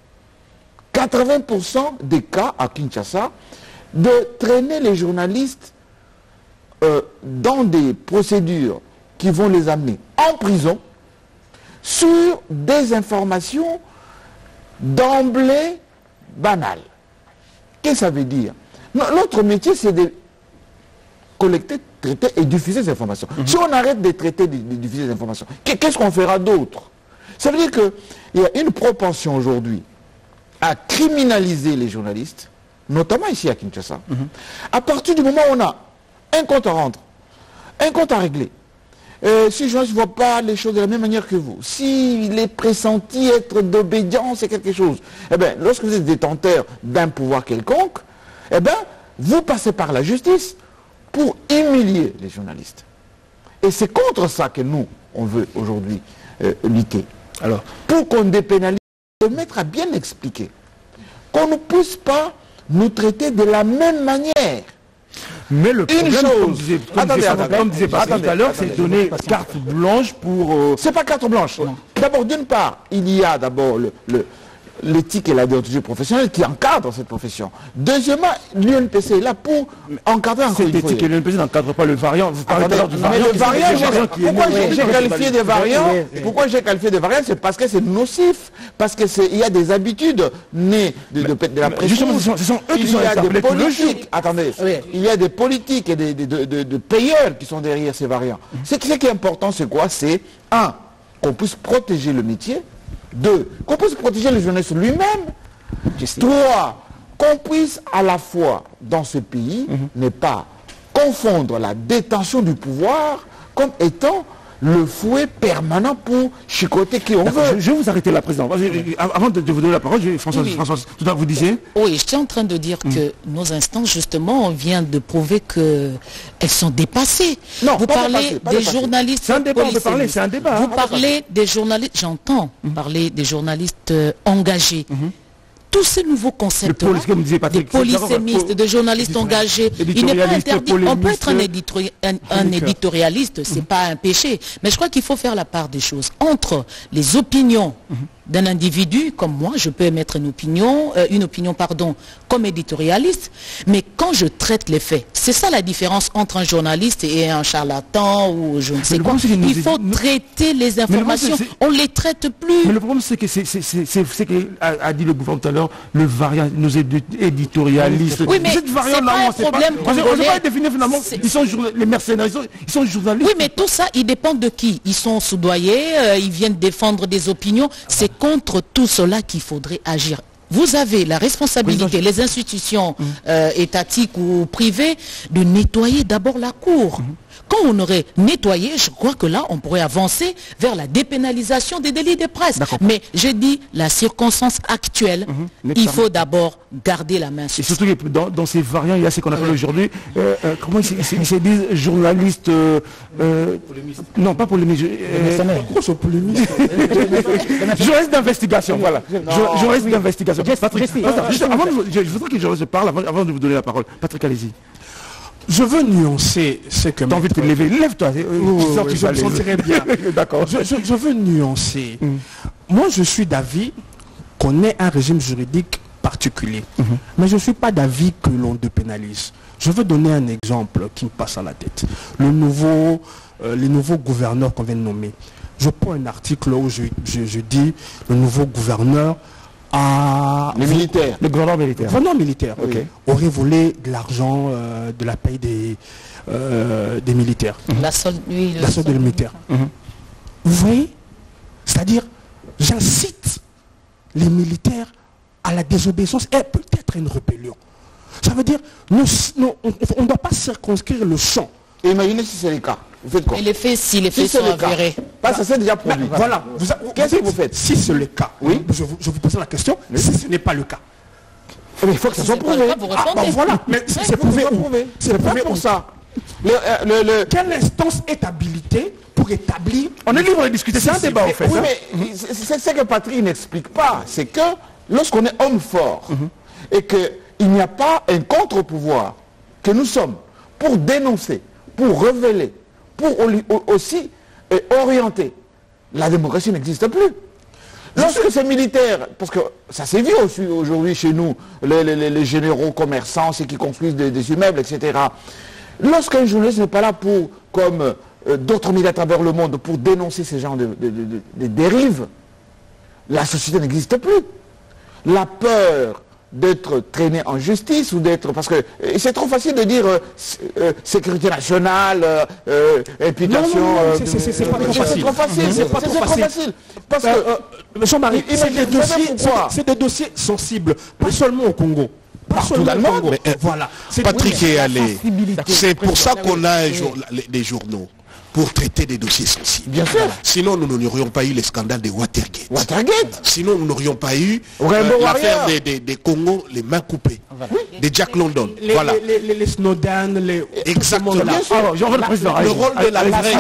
80% des cas à Kinshasa, de traîner les journalistes dans des procédures qui vont les amener en prison sur des informations d'emblée banales. Qu'est-ce que ça veut dire? Notre métier, c'est de collecter, traiter et diffuser ces informations. Si on arrête de traiter et de diffuser ces informations, qu'est-ce qu'on fera d'autre? Ça veut dire qu'il y a une propension aujourd'hui à criminaliser les journalistes, notamment ici à Kinshasa, à partir du moment où on a un compte à rendre, un compte à régler. Si le journaliste ne voit pas les choses de la même manière que vous, s'il est pressenti être d'obédience à quelque chose, eh bien, lorsque vous êtes détenteur d'un pouvoir quelconque, eh bien, vous passez par la justice pour humilier les journalistes. Et c'est contre ça que nous, on veut aujourd'hui lutter. Alors, pour qu'on dépénalise, le maître a bien expliqué qu'on ne puisse pas nous traiter de la même manière. Mais le problème, chose, comme disait Patrick tout à l'heure, c'est donner carte blanche pour... C'est pas carte blanche. D'abord, d'une part, il y a d'abord l'éthique et la déontologie professionnelle qui encadrent cette profession. Deuxièmement, l'UNPC est là pour encadrer encore une fois. Cette éthique et l'UNPC n'encadrent pas le variant. Vous parlez alors du variant. Pourquoi j'ai qualifié des variants? Pourquoi j'ai qualifié des variants? C'est parce que c'est nocif, parce que il y a des habitudes nées de la pression. Justement, ce sont eux qui sont des politiques. Attendez, il y a des politiques et de payeurs qui sont derrière ces variants. Ce qui est important, c'est quoi? C'est un, qu'on puisse protéger le métier. 2, qu'on puisse protéger le journaliste lui-même. 3, qu'on puisse à la fois, dans ce pays, ne pas confondre la détention du pouvoir comme étant le fouet permanent pour chicoter qui on veut. Je vais vous arrêter là, Président. Avant de vous donner la parole, François, vous disiez? Oui, j'étais en train de dire que nos instances, justement, on vient de prouver qu'elles sont dépassées. Non, vous parlez des journalistes. C'est un débat, on peut parler, c'est un débat. Vous parlez des journalistes, j'entends parler des journalistes engagés. Tous ces nouveaux concepts, des polysémistes, des journalistes engagés, il n'est pas interdit. On peut être un éditorialiste, c'est pas un péché. Mais je crois qu'il faut faire la part des choses entre les opinions d'un individu, comme moi, je peux émettre une opinion, comme éditorialiste, mais quand je traite les faits, c'est ça la différence entre un journaliste et un charlatan ou je ne sais quoi. Il faut traiter les informations, on ne les traite plus. Mais le problème, c'est que c'est ce qu'a dit le gouvernement tout à l'heure, le variant, nos éditorialistes. Oui, mais c'est pas un problème. On ne peut pas définir finalement, ils sont les mercenaires, ils sont journalistes. Oui, mais tout ça, il dépend de qui. Ils sont soudoyés, ils viennent défendre des opinions. C'est contre tout cela qu'il faudrait agir. vous avez la responsabilité, les institutions étatiques ou privées, de nettoyer d'abord la cour. Quand on aurait nettoyé, je crois que là, on pourrait avancer vers la dépénalisation des délits de presse. Mais j'ai dit, la circonstance actuelle, il faut d'abord garder la main sur ça. Et surtout que dans ces variants, il y a ce qu'on appelle aujourd'hui, comment ils se disent, journalistes... non, pas polémistes. Journalistes d'investigation, voilà. Journalistes d'investigation. Je voudrais que je parle avant de vous donner la parole. Patrick, allez-y. Je veux nuancer ce que... T'as envie de te lever, lève-toi. Je me sentirais bien. D'accord. Je veux nuancer. Moi, je suis d'avis qu'on ait un régime juridique particulier. Mais je ne suis pas d'avis que l'on dépénalise. Je veux donner un exemple qui me passe à la tête. Les nouveaux gouverneurs qu'on vient de nommer. Je prends un article où je dis le nouveau gouverneur les militaires. Le gouverneur militaire. Le gouverneur militaire aurait volé de l'argent de la paye des militaires. La solde des militaires. Vous voyez? C'est-à-dire, j'incite les militaires à la désobéissance et peut-être à une rébellion. Ça veut dire, on ne doit pas circonscrire le champ. Et imaginez si c'est le cas. Vous faites quoi? Et les faits, si les faits sont avérés. Ça c'est déjà produit. Voilà. Qu'est-ce que vous faites? Si c'est le cas, oui. je vous pose la question, si ce n'est pas le cas. Mais il faut que ça soit prouvé. Voilà, mais c'est prouvé où? C'est prouvé pour ça. Quelle instance est habilitée pour établir... On est libre de discuter, c'est un débat en fait. Oui, mais c'est ce que Patrick n'explique pas. C'est que lorsqu'on est homme fort et qu'il n'y a pas un contre-pouvoir que nous sommes pour dénoncer, pour révéler, pour aussi orienter, la démocratie n'existe plus. Lorsque ces militaires, parce que ça s'est vu aussi aujourd'hui chez nous, les généraux commerçants, ceux qui construisent des immeubles, etc. Lorsqu'un journaliste n'est pas là pour, comme d'autres militaires à travers le monde, pour dénoncer ces genres de dérives, la société n'existe plus. La peur d'être traîné en justice ou d'être... Parce que c'est trop facile de dire sécurité nationale, implication... C'est pas trop facile. C'est trop facile. C'est trop facile. Parce que... Jean-Marie, c'est des dossiers sensibles, pas seulement au Congo. Partout dans le monde. Voilà. Patrick est allé. C'est pour ça qu'on a des journaux. Pour traiter des dossiers sensibles. Bien sûr. Sinon, nous n'aurions pas eu le scandale de Watergate. Sinon, nous n'aurions pas eu l'affaire des Congo, les mains coupées. Voilà. Des Jack London. Voilà. Les Snowden, les... Exactement. Le rôle de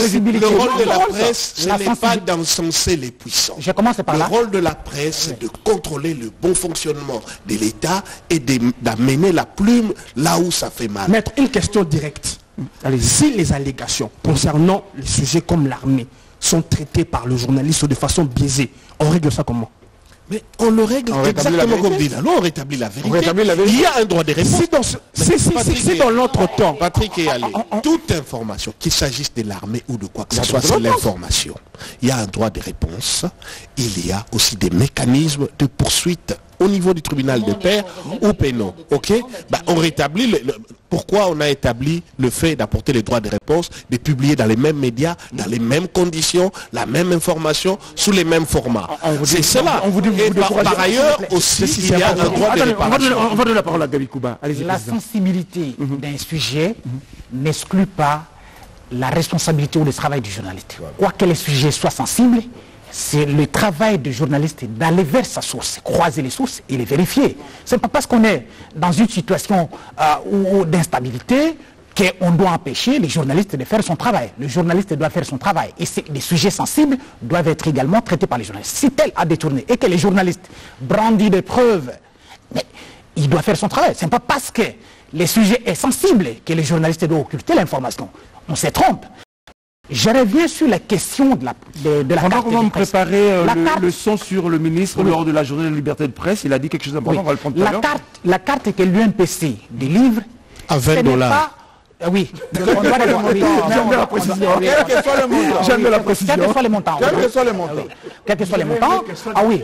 la presse, ce n'est pas d'encenser les puissants. Je commence par là. Le rôle de la presse, c'est de contrôler le bon fonctionnement de l'État et d'amener la plume là où ça fait mal. Mettre une question directe. Si les allégations concernant les sujets comme l'armée sont traitées par le journaliste de façon biaisée, on règle ça comment? Mais on le règle exactement comme dit la loi, on rétablit la vérité. Il y a un droit de réponse. Si dans notre temps, Patrick est allé, toute information, qu'il s'agisse de l'armée ou de quoi que ce soit, c'est l'information. Il y a un droit de réponse. Il y a aussi des mécanismes de poursuite au niveau du tribunal de paix ou pénal. Ok? On rétablit pourquoi on a établi le fait d'apporter les droits de réponse, de publier dans les mêmes médias, dans les mêmes conditions, la même information, sous les mêmes formats. C'est cela. Et par ailleurs aussi, il y a un droit de réparation. On va donner la parole à Gabi Kouba. La sensibilité d'un sujet n'exclut pas la responsabilité ou le travail du journaliste. Quoi que les sujets soient sensibles, c'est le travail du journaliste d'aller vers sa source, croiser les sources et les vérifier. Ce n'est pas parce qu'on est dans une situation d'instabilité qu'on doit empêcher les journalistes de faire son travail. Le journaliste doit faire son travail. Et les sujets sensibles doivent être également traités par les journalistes. Si tel a détourné et que les journalistes brandissent des preuves, mais il doit faire son travail. Ce n'est pas parce que le sujet est sensible que les journalistes doivent occulter l'information. On se trompe. Je reviens sur la question de la carte. On va me préparer le son sur le ministre lors de la journée de la liberté de presse. Il a dit quelque chose d'important, on va le prendre tout à l'heure. La carte que l'UNPC délivre à 20 $. Oui, on doit demander. J'aime bien la précision. J'aime bien la précision. Quel que soit le montant. Quel que soit le montant. Ah oui.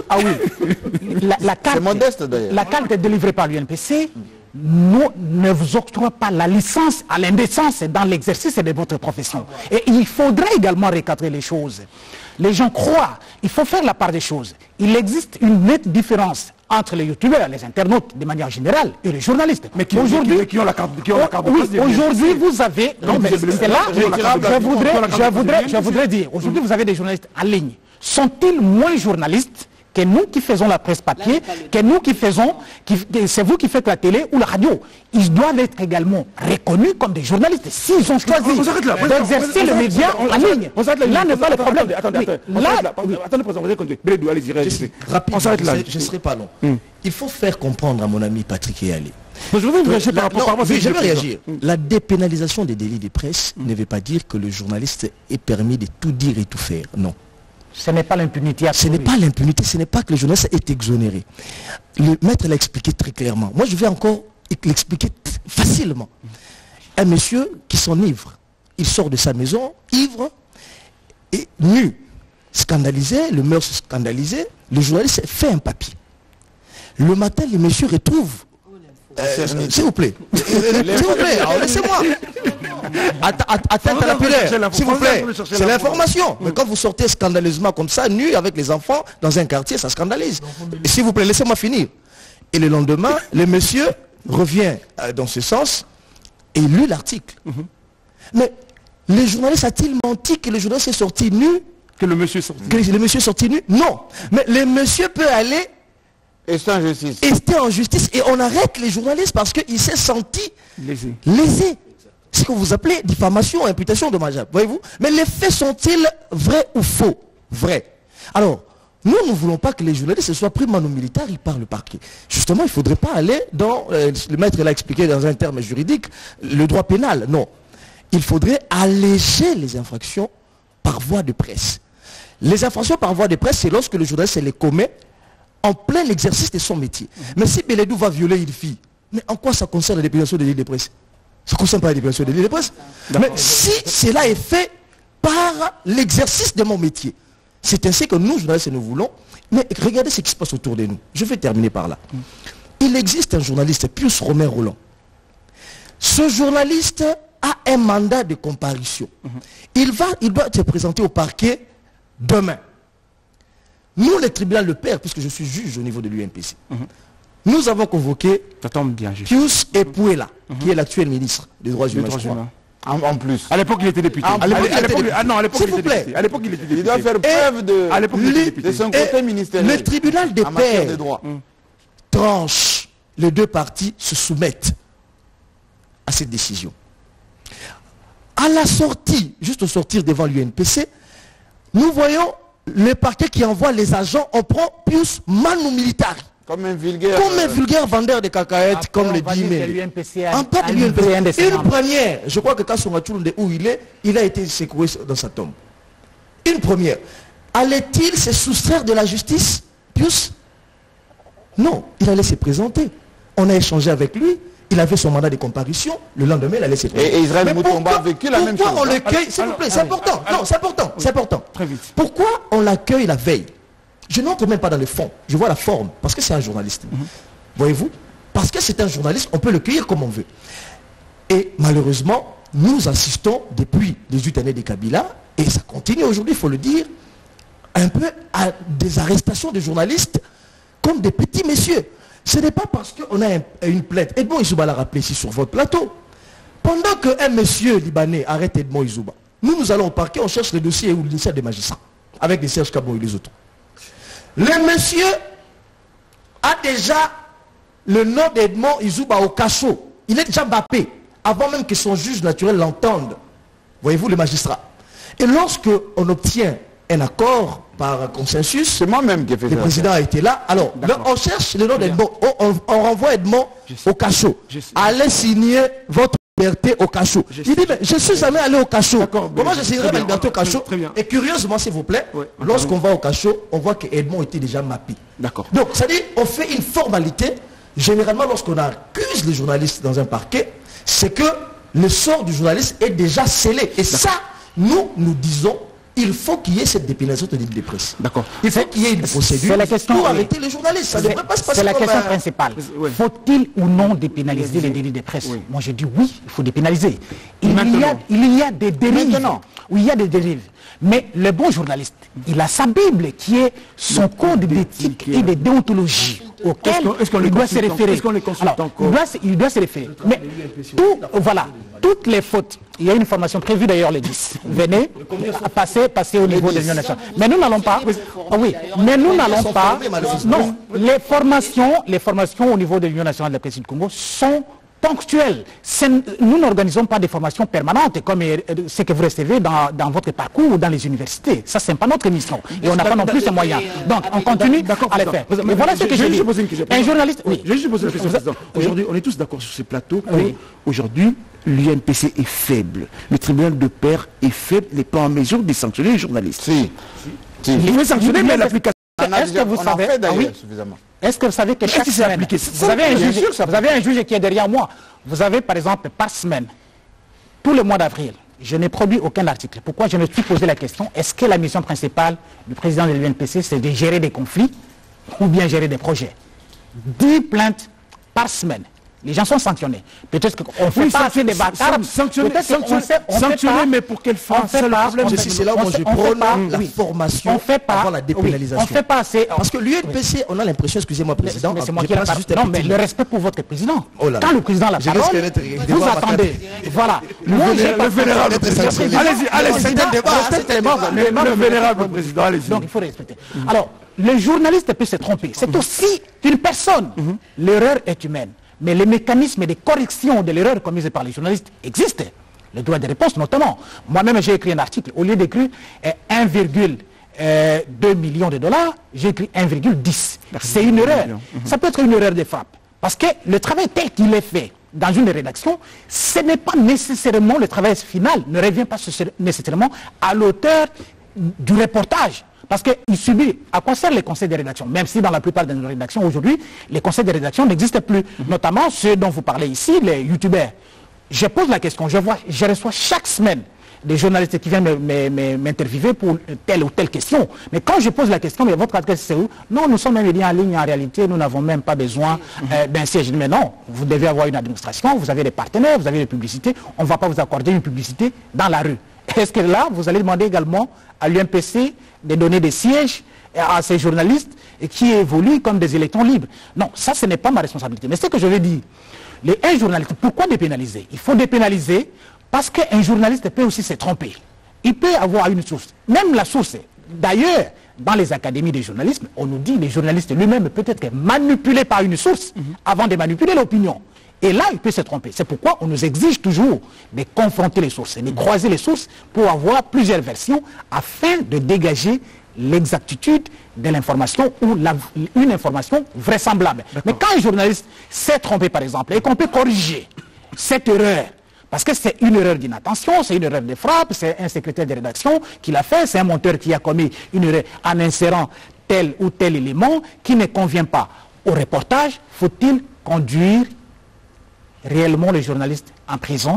C'est modeste d'ailleurs. La carte est délivrée par l'UNPC. Nous ne vous octroie pas la licence à l'indécence dans l'exercice de votre profession. Et il faudrait également recadrer les choses. Les gens croient, il faut faire la part des choses. Il existe une nette différence entre les youtubeurs, les internautes de manière générale et les journalistes. Mais qui ont la carte de oui, aujourd'hui vous avez... C'est là, je voudrais dire, aujourd'hui vous avez des journalistes en ligne. Sont-ils moins journalistes que nous qui faisons la presse papier, que nous qui faisons, c'est vous qui faites la télé ou la radio? Ils doivent être également reconnus comme des journalistes. S'ils ont choisi d'exercer le média en ligne, là n'est pas le problème. Attendez, président, vous allez on s'arrête là. Je ne serai pas long. Il faut faire comprendre à mon ami Patrick Eyalé. Je vais réagir. La dépénalisation des délits de presse ne veut pas dire que le journaliste est permis de tout dire et tout faire. Non. Ce n'est pas l'impunité. Ce n'est pas l'impunité, ce n'est pas que le journaliste est exonéré. Le maître l'a expliqué très clairement. Moi, je vais encore l'expliquer facilement. Un monsieur qui s'enivre, il sort de sa maison, ivre et nu, scandalisé, le mœurs scandalisé, le journaliste fait un papier. Le matin, le monsieur retrouve... s'il vous plaît. S'il vous plaît, laissez-moi. Atteinte à la pudeur, s'il vous plaît. C'est l'information. Mais quand vous sortez scandaleusement comme ça, nu avec les enfants, dans un quartier, ça scandalise. S'il vous plaît, laissez-moi finir. Et le lendemain, le monsieur revient dans ce sens et lit l'article. Mais le journaliste a-t-il menti que le journaliste est sorti nu? Que le monsieur est sorti nu? Que le monsieur est sorti nu? Non. Mais le monsieur peut aller... Et c'est en justice. Et c'était en justice. Et on arrête les journalistes parce qu'il s'est senti lésé. C'est ce que vous appelez diffamation, imputation dommageable. Voyez-vous? Mais les faits sont-ils vrais ou faux? Vrais. Alors, nous ne voulons pas que les journalistes soient pris mano militaire par le parquet. Justement, il ne faudrait pas aller dans, le maître l'a expliqué dans un terme juridique, le droit pénal. Non. Il faudrait alléger les infractions par voie de presse. Les infractions par voie de presse, c'est lorsque le journaliste les commet en plein exercice de son métier. Mais si Beledou va violer une fille, mais en quoi ça concerne la dépilation des lignes de presse? Ça ne concerne pas la dépilation des lignes de presse. Mais si cela est fait par l'exercice de mon métier, c'est ainsi que nous, journalistes, nous voulons. Mais regardez ce qui se passe autour de nous. Je vais terminer par là. Il existe un journaliste, Pius Romain Roland. Ce journaliste a un mandat de comparution. Il doit se présenter au parquet demain. Nous, le tribunal le perd, puisque je suis juge au niveau de l'UNPC. Nous avons convoqué Pius Epouela, qui est l'actuel ministre des droits humains. En plus. À l'époque, il était député. À l'époque, il était député. À l'époque, il était député. Il doit faire preuve de son côté ministériel. Le tribunal des pairs tranche. Les deux parties se soumettent à cette décision. À la sortie, juste au sortir devant l'UNPC, nous voyons le parquet qui envoie les agents, on prend Pius manu militari. Comme un vulgaire vendeur de cacahuètes, comme le dit. En pas de l'UNPC. Une première, je crois que Kassonga Tchoulonde, où il a été secoué dans sa tombe. Une première. Allait-il se soustraire de la justice, Pius? Non, il allait se présenter. On a échangé avec lui. Il avait son mandat de comparution. Le lendemain, il allait se présenter. Et Israël Moutomba a vécu la même chose. Pourquoi on l'accueille? S'il vous plaît, c'est important. Non, c'est important. C'est important. Très vite. Pourquoi on l'accueille la veille? Je n'entre même pas dans le fond. Je vois la forme. Parce que c'est un journaliste. Voyez-vous? Parce que c'est un journaliste, on peut le cueillir comme on veut. Et malheureusement, nous assistons depuis 18 années de Kabila, et ça continue aujourd'hui, il faut le dire, un peu à des arrestations de journalistes comme des petits messieurs. Ce n'est pas parce qu'on a une plainte. Edmond Izouba l'a rappelé ici sur votre plateau. Pendant qu'un monsieur libanais arrête Edmond Izouba, nous allons au parquet, on cherche les dossiers ou l'initiative des magistrats, avec les Serge Kabon et les autres. Le monsieur a déjà le nom d'Edmond Izouba au cachot. Il est déjà Mbappé, avant même que son juge naturel l'entende. Voyez-vous, le magistrat. Et lorsque on obtient un accord par consensus, c'est moi-même qui ai fait ça. Le président a été là. Alors, on cherche le nom d'Edmond. On renvoie Edmond au cachot. Allez signer votre liberté au cachot. Il dit, mais je ne suis jamais allé au cachot. Comment je signerai ma liberté au cachot? Et curieusement, s'il vous plaît, lorsqu'on va au cachot, on voit que Edmond était déjà mappé. Donc, ça dit, on fait une formalité. Généralement, lorsqu'on accuse les journalistes dans un parquet, c'est que le sort du journaliste est déjà scellé. Et ça, nous disons, il faut qu'il y ait cette dépénalisation de l'île de presse. Il faut qu'il y ait une procédure pour arrêter les journalistes. Ça ne devrait pas se passer. C'est la question principale. Faut-il ou non dépénaliser les délits de presse? Moi, je dis oui, il faut dépénaliser. Il y a des dérives. Oui, il y a des dérives. Mais le bon journaliste, il a sa Bible qui est son code d'éthique et de déontologie auquel il doit se référer. Il doit se référer. Mais toutes les fautes, il y a une formation prévue d'ailleurs le 10. Venez, passer au niveau de l'Union nationale. Mais nous n'allons pas. Mais nous n'allons pas. Non, les formations au niveau de l'Union nationale de la presse du Congo sont ponctuelles. Nous n'organisons pas des formations permanentes comme ce que vous recevez dans votre parcours ou dans les universités. Ça, ce n'est pas notre mission. Et on n'a pas non plus ces moyens. Donc, on continue à les faire. Mais voilà ce que je dis. Un journaliste... Oui. Je vais juste poser la question, Président. Aujourd'hui, on est tous d'accord sur ces plateaux. Aujourd'hui, l'UNPC est faible. Le tribunal de paix est faible. Il n'est pas en mesure de sanctionner les journalistes. Si. Il faut sanctionner, mais l'application... Est-ce que vous savez suffisamment. Est-ce que vous savez que chaque semaine, vous avez un juge qui est derrière moi. Vous avez par exemple par semaine, tout le mois d'avril, je n'ai produit aucun article. Pourquoi je me suis posé la question, est-ce que la mission principale du président de l'UNPC, c'est de gérer des conflits ou bien gérer des projets? 10 plaintes par semaine. Les gens sont sanctionnés. Peut-être qu'on ne fait pas assez des bâtards. Sanctionner, mais pour quelle fin? C'est là où je prône la formation avant la dépénalisation. On ne fait pas assez. Parce que l'UNPC, on a l'impression, excusez-moi, Président, c'est moi qui la parole. Non, mais le respect pour votre président. Quand le président a la parole, vous attendez. Voilà. Le vénérable président. Allez-y, c'est un débat. Le vénérable président, allez-y. Donc il faut respecter. Alors, le journaliste peut se tromper. C'est aussi une personne. L'erreur est humaine. Mais les mécanismes de correction de l'erreur commise par les journalistes existent. Le droit de réponse notamment. Moi-même, j'ai écrit un article. Au lieu d'écrire 1,2 million de dollars, j'ai écrit 1,10. C'est une erreur. Ça peut être une erreur de frappe. Parce que le travail tel qu'il est fait dans une rédaction, ce n'est pas nécessairement le travail final, ne revient pas nécessairement à l'auteur du reportage. Parce qu'il subit, à quoi servent les conseils de rédaction? Même si dans la plupart de nos rédactions aujourd'hui, les conseils de rédaction n'existent plus. Notamment ceux dont vous parlez ici, les youtubeurs. Je pose la question, je reçois chaque semaine des journalistes qui viennent m'interviewer pour telle ou telle question. Mais quand je pose la question, mais votre adresse c'est où? Non, nous sommes un média en ligne, en réalité, nous n'avons même pas besoin d'un siège. Je dis, mais non, vous devez avoir une administration, vous avez des partenaires, vous avez des publicités, on ne va pas vous accorder une publicité dans la rue. Est-ce que là, vous allez demander également à l'UNPC de donner des sièges à ces journalistes qui évoluent comme des électrons libres? Non, ça, ce n'est pas ma responsabilité. Mais ce que je veux dire, un journaliste, pourquoi dépénaliser? Il faut dépénaliser parce qu'un journaliste peut aussi se tromper. Il peut avoir une source. Même la source, d'ailleurs, dans les académies de journalisme, on nous dit que les journalistes lui-même peut être manipulé par une source avant de manipuler l'opinion. Et là, il peut se tromper. C'est pourquoi on nous exige toujours de confronter les sources, de croiser les sources pour avoir plusieurs versions afin de dégager l'exactitude de l'information ou une information vraisemblable. Mais quand un journaliste s'est trompé, par exemple, et qu'on peut corriger cette erreur, parce que c'est une erreur d'inattention, c'est une erreur de frappe, c'est un secrétaire de rédaction qui l'a fait, c'est un monteur qui a commis une erreur en insérant tel ou tel élément qui ne convient pas au reportage, faut-il conduire réellement les journalistes en prison?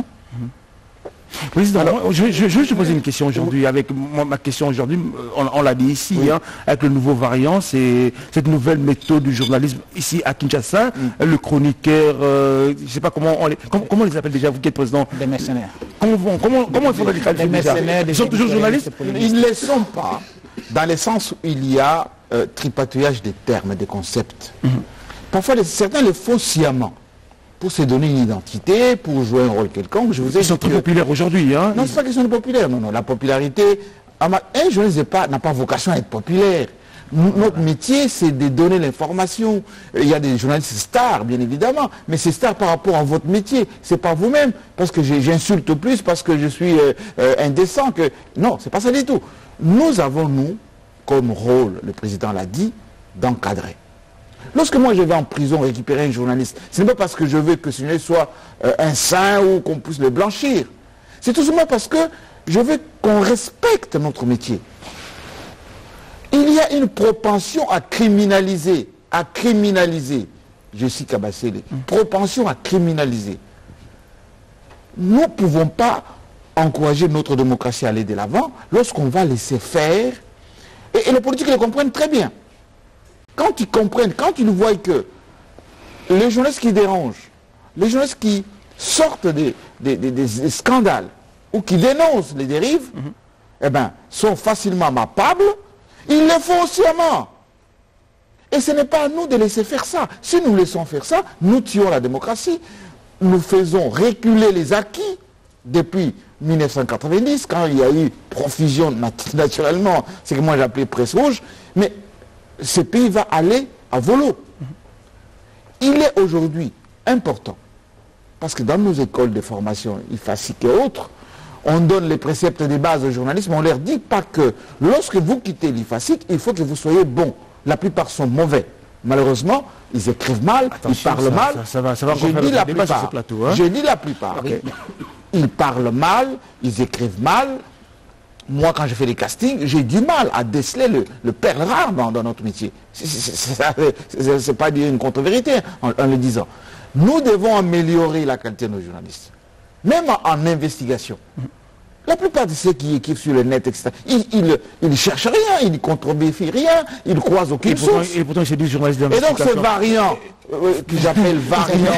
Président, je vais te poser une question aujourd'hui. Avec ma question aujourd'hui, on l'a dit ici, avec le nouveau variant, c'est cette nouvelle méthode du journalisme ici à Kinshasa. Le chroniqueur, je ne sais pas comment on les appelle déjà, vous qui êtes président. Des mercenaires. Comment il faudrait les qualifier? Des mercenaires, ils sont toujours journalistes? Ils ne le sont pas, dans le sens où il y a tripatouillage des termes, des concepts. Parfois, certains le font sciemment, pour se donner une identité, pour jouer un rôle quelconque. Ils sont très populaires aujourd'hui. Hein. Non, ce n'est pas question de populaire. Non, la popularité... Un journaliste n'a pas vocation à être populaire. Notre métier, c'est de donner l'information. Il y a des journalistes stars, bien évidemment, mais c'est stars par rapport à votre métier. C'est pas vous-même, parce que j'insulte plus, parce que je suis indécent. Non, c'est pas ça du tout. Nous avons, comme rôle, le président l'a dit, d'encadrer. Lorsque moi je vais en prison récupérer un journaliste, ce n'est pas parce que je veux que ce journaliste soit un saint ou qu'on puisse le blanchir. C'est tout simplement parce que je veux qu'on respecte notre métier. Il y a une propension à criminaliser. Je suis Kabasele. Propension à criminaliser. Nous ne pouvons pas encourager notre démocratie à aller de l'avant lorsqu'on va laisser faire. Et les politiques le comprennent très bien. Quand ils comprennent, quand ils voient que les journalistes qui dérangent, les journalistes qui sortent des scandales ou qui dénoncent les dérives, sont facilement mappables, ils les font sciemment. Et ce n'est pas à nous de laisser faire ça. Si nous laissons faire ça, nous tuons la démocratie. Nous faisons reculer les acquis depuis 1990, quand il y a eu profusion naturellement, c'est que moi j'appelais presse rouge, mais ce pays va aller à volo. Il est aujourd'hui important, parce que dans nos écoles de formation IFASIC et autres, on donne les préceptes des bases au journalisme, on ne leur dit pas que lorsque vous quittez l'IFASIC, il faut que vous soyez bon. La plupart sont mauvais. Malheureusement, ils écrivent mal, ils parlent mal. J'ai dit la plupart. J'ai dit la plupart. Okay. Ils parlent mal, ils écrivent mal. Moi, quand je fais les castings, j'ai du mal à déceler le perle rare dans notre métier. C'est pas dire une contre-vérité en le disant. Nous devons améliorer la qualité de nos journalistes. Même en investigation. La plupart de ceux qui écrivent sur le net, etc., ils ne cherchent rien, ils ne contrevérifient rien, ils ne croisent aucune source. Et pourtant, c'est du journaliste d'investigation. Et donc, ce variant, que j'appelle variant,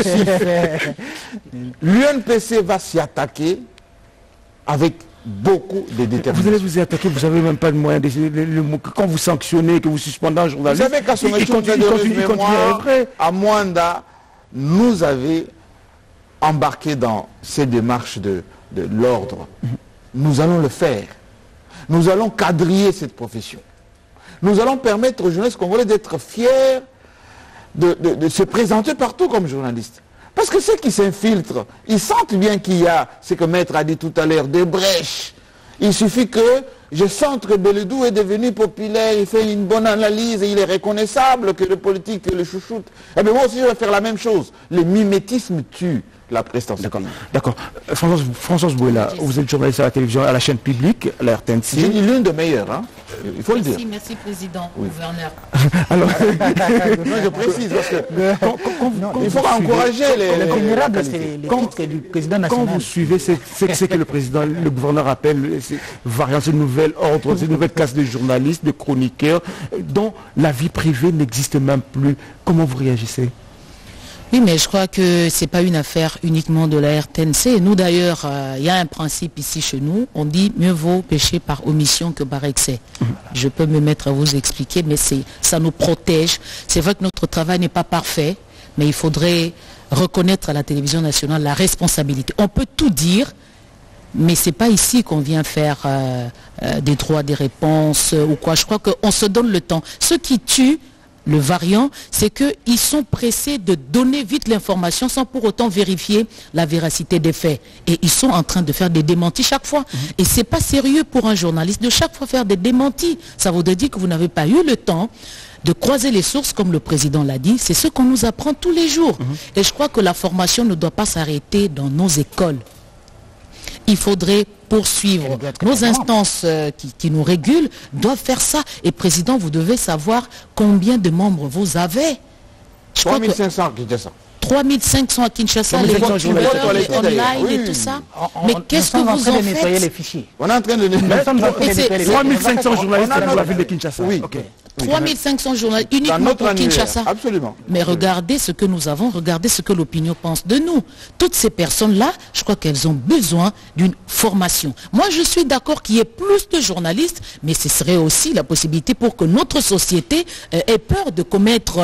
l'UNPC va s'y attaquer avec beaucoup de détermination. Vous allez vous y attaquer, vous n'avez même pas de moyens. Quand vous sanctionnez, que vous suspendez un journaliste, vous savez qu'à son à Mwanda, nous avons embarqué dans ces démarches de l'ordre. Nous allons le faire. Nous allons quadriller cette profession. Nous allons permettre aux journalistes congolais d'être fiers de se présenter partout comme journalistes. Parce que ceux qui s'infiltrent, ils sentent bien qu'il y a, ce que Maître a dit tout à l'heure, des brèches. Il suffit que je sente que Beledou est devenu populaire, il fait une bonne analyse et il est reconnaissable, que le politique, que le chouchoute. Eh bien moi aussi je vais faire la même chose. Le mimétisme tue la prestance. D'accord. Françoise Bouela, vous êtes journaliste à la télévision, à la chaîne publique, la RTNC. J'ai dit l'une des meilleures, hein. Il faut le dire. Merci, Président, gouverneur. Alors, je précise, parce que il faut encourager les vulnérables, c'est les titres du président national. Quand vous suivez ce que le gouverneur appelle ces variantes, ces nouvelles ordres, ces nouvelles classes de journalistes, de chroniqueurs, dont la vie privée n'existe même plus, comment vous réagissez ? Oui, mais je crois que ce n'est pas une affaire uniquement de la RTNC. Nous, d'ailleurs, il y a un principe ici chez nous. On dit mieux vaut pécher par omission que par excès. Je peux me mettre à vous expliquer, mais ça nous protège. C'est vrai que notre travail n'est pas parfait, mais il faudrait reconnaître à la télévision nationale la responsabilité. On peut tout dire, mais ce n'est pas ici qu'on vient faire des droits, des réponses ou quoi. Je crois qu'on se donne le temps. Ce qui tue le variant, c'est qu'ils sont pressés de donner vite l'information sans pour autant vérifier la véracité des faits. Et ils sont en train de faire des démentis chaque fois. Et ce n'est pas sérieux pour un journaliste de chaque fois faire des démentis. Ça voudrait dire que vous n'avez pas eu le temps de croiser les sources, comme le président l'a dit. C'est ce qu'on nous apprend tous les jours. Et je crois que la formation ne doit pas s'arrêter dans nos écoles. Il faudrait poursuivre. Nos instances qui nous régulent doivent faire ça. Et Président, vous devez savoir combien de membres vous avez. 3500 à Kinshasa. 3500 à Kinshasa, les youtubeurs, les online et tout ça. Mais qu'est-ce que vous en faites? Les fichiers. On est en train de nettoyer. 3500 journalistes dans la ville de Kinshasa. Oui. 3500 journalistes uniquement pour Kinshasa. Absolument. Mais regardez ce que nous avons, regardez ce que l'opinion pense de nous. Toutes ces personnes-là, je crois qu'elles ont besoin d'une formation. Moi, je suis d'accord qu'il y ait plus de journalistes, mais ce serait aussi la possibilité pour que notre société ait peur de commettre,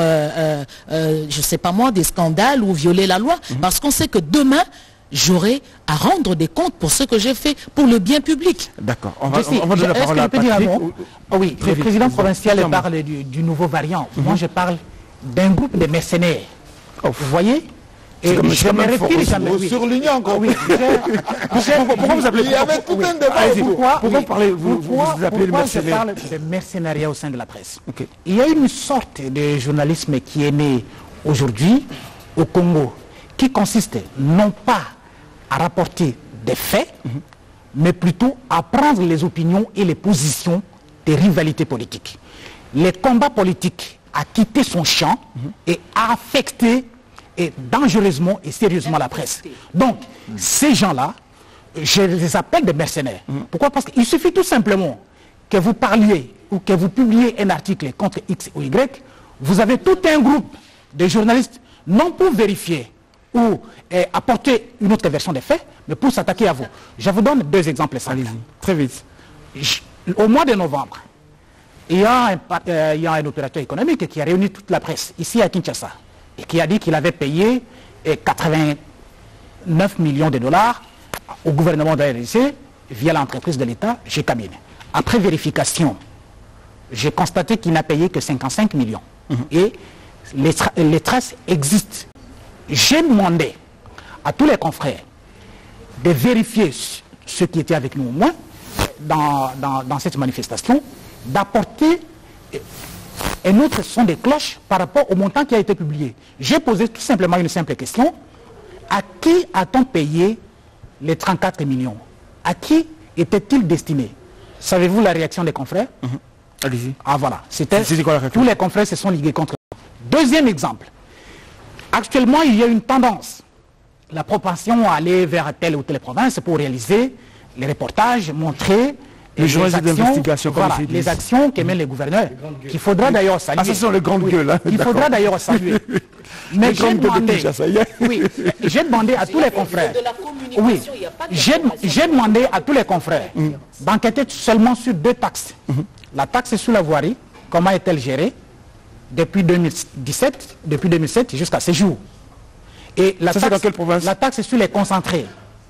je ne sais pas moi, des scandales ou violer la loi. Parce qu'on sait que demain, j'aurai à rendre des comptes pour ce que j'ai fait pour le bien public. D'accord. On va donner la parole à Patrick. Oui, le président provincial parle du nouveau variant. Moi, je parle d'un groupe de mercenaires. Vous voyez? Et je me réfère jamais. Sur l'Union encore. Oui. Pourquoi vous appelez? Il y avait tout un débat. Pourquoi vous appelez le mercenaire? Je parle de mercenariat au sein de la presse. Il y a une sorte de journalisme qui est né aujourd'hui au Congo, qui consiste non pas à rapporter des faits, mais plutôt à prendre les opinions et les positions des rivalités politiques. Les combats politiques a quitté son champ et a affecté dangereusement et sérieusement la presse. Donc, ces gens-là, je les appelle des mercenaires. Pourquoi? Parce qu'il suffit tout simplement que vous parliez ou que vous publiez un article contre X ou Y, vous avez tout un groupe de journalistes, non pour vérifier ou apporter une autre version des faits, mais pour s'attaquer à vous. Je vous donne deux exemples. Allez-y, très vite. au mois de novembre, il y a un opérateur économique qui a réuni toute la presse ici à Kinshasa et qui a dit qu'il avait payé 89 millions de dollars au gouvernement de la RDC via l'entreprise de l'État, GCAMIN. Après vérification, j'ai constaté qu'il n'a payé que 55 millions. Et les traces existent. J'ai demandé à tous les confrères de vérifier ceux qui étaient avec nous au moins dans cette manifestation, d'apporter un autre son de cloche par rapport au montant qui a été publié. J'ai posé tout simplement une simple question. À qui a-t-on payé les 34 millions? À qui était-il destiné? Savez-vous la réaction des confrères? Allez-y. Ah voilà, tous les confrères se sont ligués contre nous. Deuxième exemple. Actuellement, il y a une tendance. La propension à aller vers telle ou telle province pour réaliser les reportages, montrer les actions que mènent les gouverneurs, qu'il faudra d'ailleurs saluer. Ah, ce sont les grandes gueules. Hein, qu'il faudra d'ailleurs saluer. Mais j'ai demandé à tous les confrères, j'ai demandé à tous les confrères d'enquêter seulement sur 2 taxes. La taxe sur la voirie, comment est-elle gérée depuis 2007 jusqu'à ce jour. Et la taxe, dans quelle province? La taxe sur les concentrés.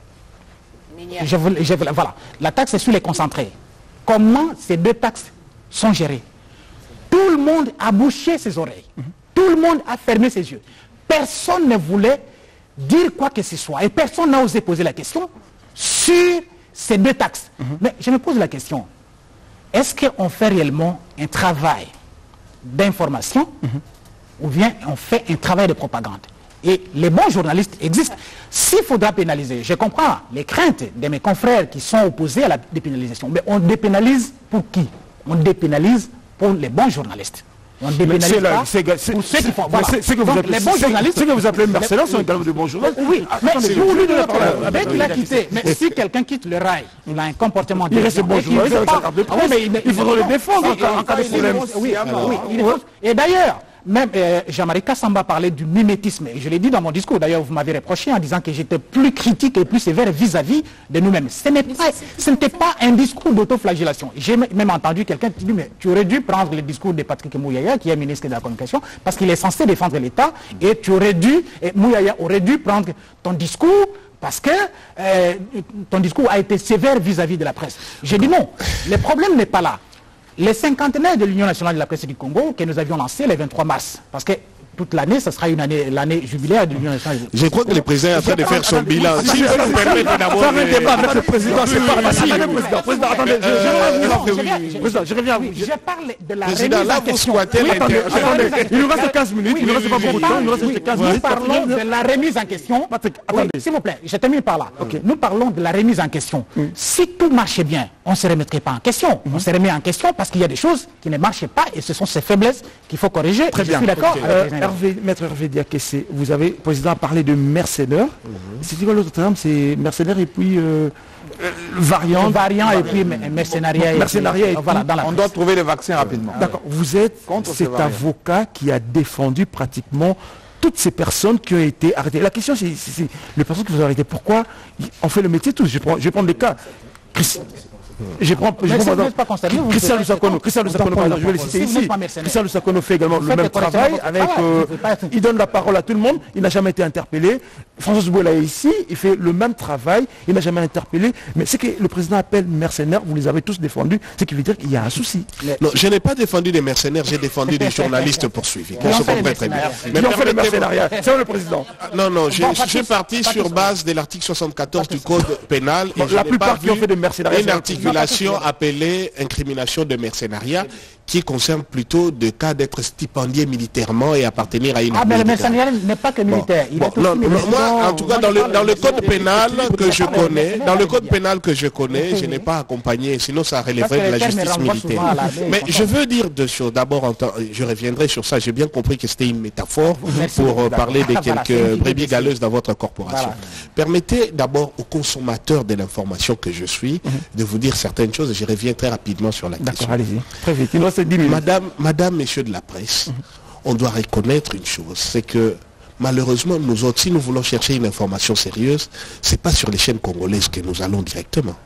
Voilà, la taxe sur les concentrés. Comment ces 2 taxes sont gérées? Tout le monde a bouché ses oreilles. Tout le monde a fermé ses yeux. Personne ne voulait dire quoi que ce soit. Et personne n'a osé poser la question sur ces 2 taxes. Mais je me pose la question. Est-ce qu'on fait réellement un travail d'information ou bien on fait un travail de propagande? Et les bons journalistes existent. S'il faudra pénaliser, je comprends les craintes de mes confrères qui sont opposés à la dépénalisation. Mais on dépénalise pour qui? On dépénalise pour les bons journalistes. On dépénalise pas pour ceux qui font... Voilà. Les bons journalistes... Ce que vous appelez mercenaires sont également de bons journalistes. Oui, mais dès qu'il a quitté, mais si quelqu'un quitte le rail, il a un comportement... Il reste bon journaliste avec sa carte de presse. Il faudra le défendre en cas de problème. Oui, et d'ailleurs... Même Jean-Marie Kassamba parlait du mimétisme. Et je l'ai dit dans mon discours. D'ailleurs, vous m'avez reproché en disant que j'étais plus critique et plus sévère vis-à-vis de nous-mêmes. Ce n'était pas un discours d'autoflagellation. J'ai même entendu quelqu'un qui dit, mais tu aurais dû prendre le discours de Patrick Mouyaya, qui est ministre de la Communication, parce qu'il est censé défendre l'État. Et Mouyaya aurait dû prendre ton discours parce que ton discours a été sévère vis-à-vis de la presse. J'ai dit non, le problème n'est pas là. Les cinquantenaires de l'Union nationale de la presse du Congo que nous avions lancé le 23 mars, parce que toute l'année, ce sera l'année jubilaire de l'Union nationale. Je crois que le président est en train de faire son bilan. Si vous nous permettez d'abord... Faire un débat avec le président, c'est pas facile. Président, attendez, je reviens à vous. Je parle de la remise en question. Attendez, il nous reste 15 minutes, il ne reste pas beaucoup de temps, il nous reste 15 minutes. Nous parlons de la remise en question. S'il vous plaît, je termine par là. Nous parlons de la remise en question. Si tout marchait bien, on ne se remettrait pas en question. On se remet en question parce qu'il y a des choses qui ne marchent pas et ce sont ces faiblesses qu'il faut corriger. Très bien. Je suis d'accord avec Maître Hervé Diakessé, vous avez, le président a parlé de mercenaires. C'est quoi l'autre terme? C'est mercenaires et puis variant et puis mercenariat. Voilà, on doit trouver les vaccins rapidement. D'accord. Vous êtes cet avocat qui a défendu pratiquement toutes ces personnes qui ont été arrêtées. La question, c'est les personnes qui vous ont arrêtées. Pourquoi on fait le métier tous? Je vais prendre des cas. Christian Lusakono, je vais le citer ici. Christian Lusakono fait également le même travail avec, il donne la parole à tout le monde, il n'a jamais été interpellé. François Zouboula est ici, il fait le même travail, il n'a jamais interpellé. Mais ce que le président appelle mercenaires, vous les avez tous défendus, ce qui veut dire qu'il y a un souci. Non, je n'ai pas défendu des mercenaires, j'ai défendu des journalistes poursuivis. On se comprend très bien. Mais on fait le mercenariat, c'est le président. Non, j'ai parti sur base de l'article 74 du code pénal. La plupart qui ont fait des mercenariats, appelée incrimination de mercenariat qui concerne plutôt le cas d'être stipendié militairement et appartenir à une armée. Mais le mercenariat n'est pas que militaire. Moi, en tout cas, dans le code pénal que je connais, je n'ai pas accompagné, sinon ça relèverait de la justice militaire. Mais je veux dire deux choses. D'abord, je reviendrai sur ça. J'ai bien compris que c'était une métaphore pour parler de quelques brebis galeuses dans votre corporation. Permettez d'abord aux consommateurs de l'information que je suis de vous dire certaines choses et je reviens très rapidement sur la question. D'accord, allez-y. Très vite. Madame, messieurs de la presse, on doit reconnaître une chose, c'est que malheureusement, nous autres, si nous voulons chercher une information sérieuse, ce n'est pas sur les chaînes congolaises que nous allons directement.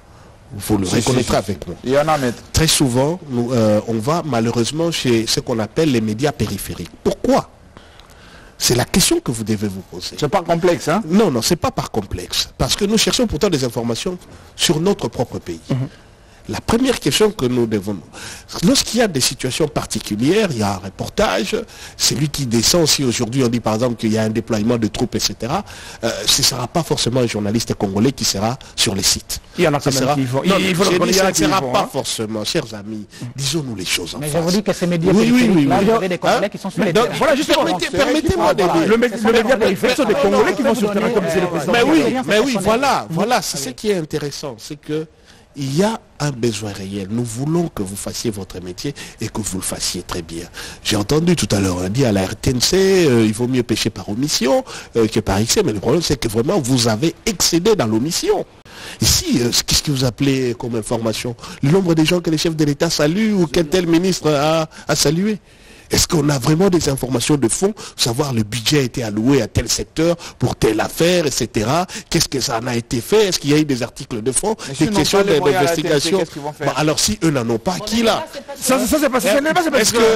vous le reconnaîtrez avec moi. Il y en a, maître. Très souvent, on va malheureusement chez ce qu'on appelle les médias périphériques. Pourquoi? C'est la question que vous devez vous poser. C'est pas complexe, hein? Non, non, c'est pas par complexe. Parce que nous cherchons pourtant des informations sur notre propre pays. La première question que nous devons... Lorsqu'il y a des situations particulières, il y a un reportage, c'est lui qui descend, si aujourd'hui on dit par exemple qu'il y a un déploiement de troupes, etc., ce ne sera pas forcément un journaliste congolais qui sera sur les sites. Il y en a quand même qui vont. Non, ce ne sera pas forcément, chers amis, disons-nous les choses en face. Mais je vous dis que ces médias oui, là, vous avez des Congolais qui sont sur les terrains. Voilà, justement, permettez-moi de dire. le média périphérique sont des Congolais qui vont sur le terrain comme c'est le président. Mais oui, voilà, c'est ce qui est intéressant, c'est que il y a un besoin réel. Nous voulons que vous fassiez votre métier et que vous le fassiez très bien. J'ai entendu tout à l'heure, on a dit à la RTNC, il vaut mieux pêcher par omission que par excès, mais le problème c'est que vraiment vous avez excédé dans l'omission. Ici, qu'est-ce que vous appelez comme information? Le nombre de gens que les chefs de l'État saluent ou qu'un tel ministre a salué? Est-ce qu'on a vraiment des informations de fond, savoir le budget a été alloué à tel secteur pour telle affaire, etc. Qu'est-ce que ça en a été fait? Est-ce qu'il y a eu des articles de fond, des questions d'investigation? Bon, alors si eux n'en ont pas, qui l'a? Ça c'est pas Est-ce que...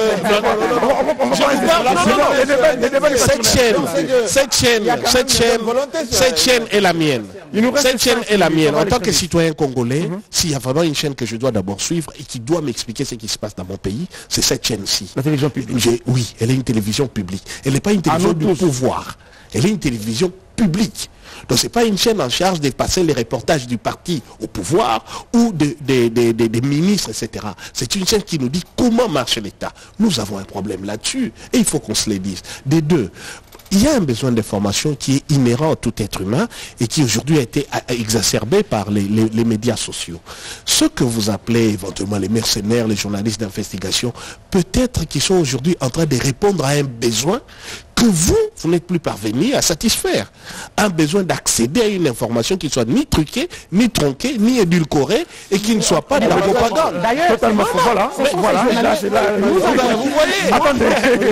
Cette chaîne est la mienne. Cette chaîne est la mienne. En tant que citoyen congolais, s'il y a vraiment une chaîne que je dois d'abord suivre et qui doit m'expliquer ce qui se passe dans mon pays, c'est cette chaîne-ci. La télévision publique. Oui, elle est une télévision publique. Elle n'est pas une télévision du pouvoir. Elle est une télévision publique. Donc ce n'est pas une chaîne en charge de passer les reportages du parti au pouvoir ou des ministres, etc. C'est une chaîne qui nous dit comment marche l'État. Nous avons un problème là-dessus et il faut qu'on se le dise. Des deux. Il y a un besoin d'information qui est inhérent à tout être humain et qui aujourd'hui a été exacerbé par les médias sociaux. Ce que vous appelez éventuellement les mercenaires, les journalistes d'investigation, peut-être qu'ils sont aujourd'hui en train de répondre à un besoin que vous n'êtes plus parvenu à satisfaire. Un besoin d'accéder à une information qui ne soit ni truquée, ni tronquée, ni édulcorée et qui ne soit pas de la propagande. D'ailleurs, totalement faux. Voilà. Vous voyez.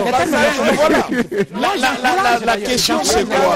La question c'est quoi?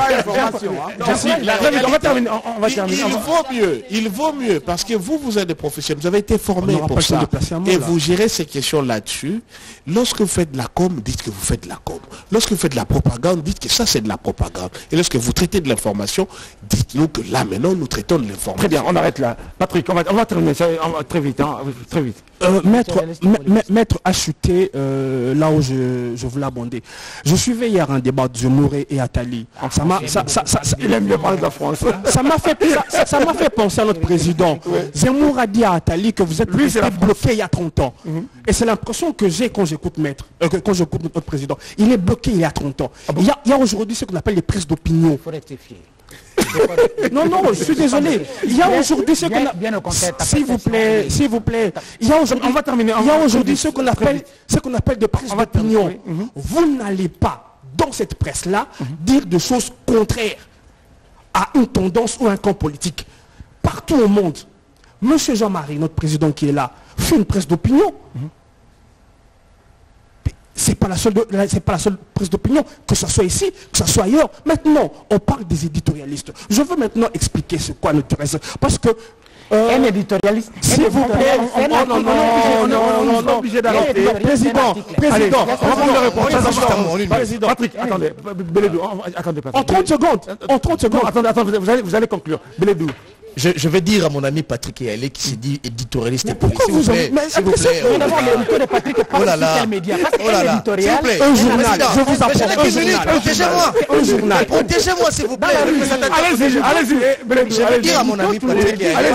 On va terminer. Il vaut mieux parce que vous êtes des professionnels, vous avez été formés pour ça et vous gérez ces questions là-dessus. Lorsque vous faites de la com, dites que vous faites de la com. Lorsque vous faites de la propagande, dites que ça c'est de la propagande. Et lorsque vous traitez de l'information, dites-nous que là maintenant nous traitons de l'information. Très bien, on arrête là. Patrick, on va terminer ça très vite. Très vite. Maître Achuté, là où je voulais abonder. Je suivais hier un débat de Zemmour et Attali. Il aime bien parler de la France. Ça m'a fait penser à notre président. Zemmour a dit à Attali que vous êtes bloqué il y a 30 ans. Et c'est l'impression que j'ai quand j'écoute notre président. Il est bloqué il y a 30 ans. Il y a aujourd'hui ce qu'on appelle les prises d'opinion. Il faut rectifier. Non, je suis désolé. Il y a aujourd'hui ce qu'on appelle... S'il vous plaît. On va terminer. Il y a aujourd'hui ce qu'on appelle des prises d'opinion. Vous n'allez pas, dans cette presse-là, dire des choses contraires à une tendance ou un camp politique. Partout au monde, Monsieur Jean-Marie, notre président qui est là, fait une presse d'opinion. C'est pas la seule prise d'opinion, que ce soit ici, que ce soit ailleurs. Maintenant, on parle des éditorialistes. Je veux maintenant expliquer ce qu'est un éditorialiste. Parce que... un éditorialiste, s'il vous plaît, on est obligé d'arrêter. Président, on va prendre le reportage. Président, Patrick, attendez, Beledou, attendez. En 30 secondes, attendez, vous allez conclure. Beledou. Je vais dire à mon ami Patrick Eyalé qui s'est dit éditorialiste. Pourquoi vous avez... S'il vous plaît. Oh là là. Oh là là. S'il vous plaît. Un journal. Je vous apprends. Protégez-moi. Un journal. Protégez-moi s'il vous plaît. Allez-y. Je vais dire à mon ami Patrick Eyalé.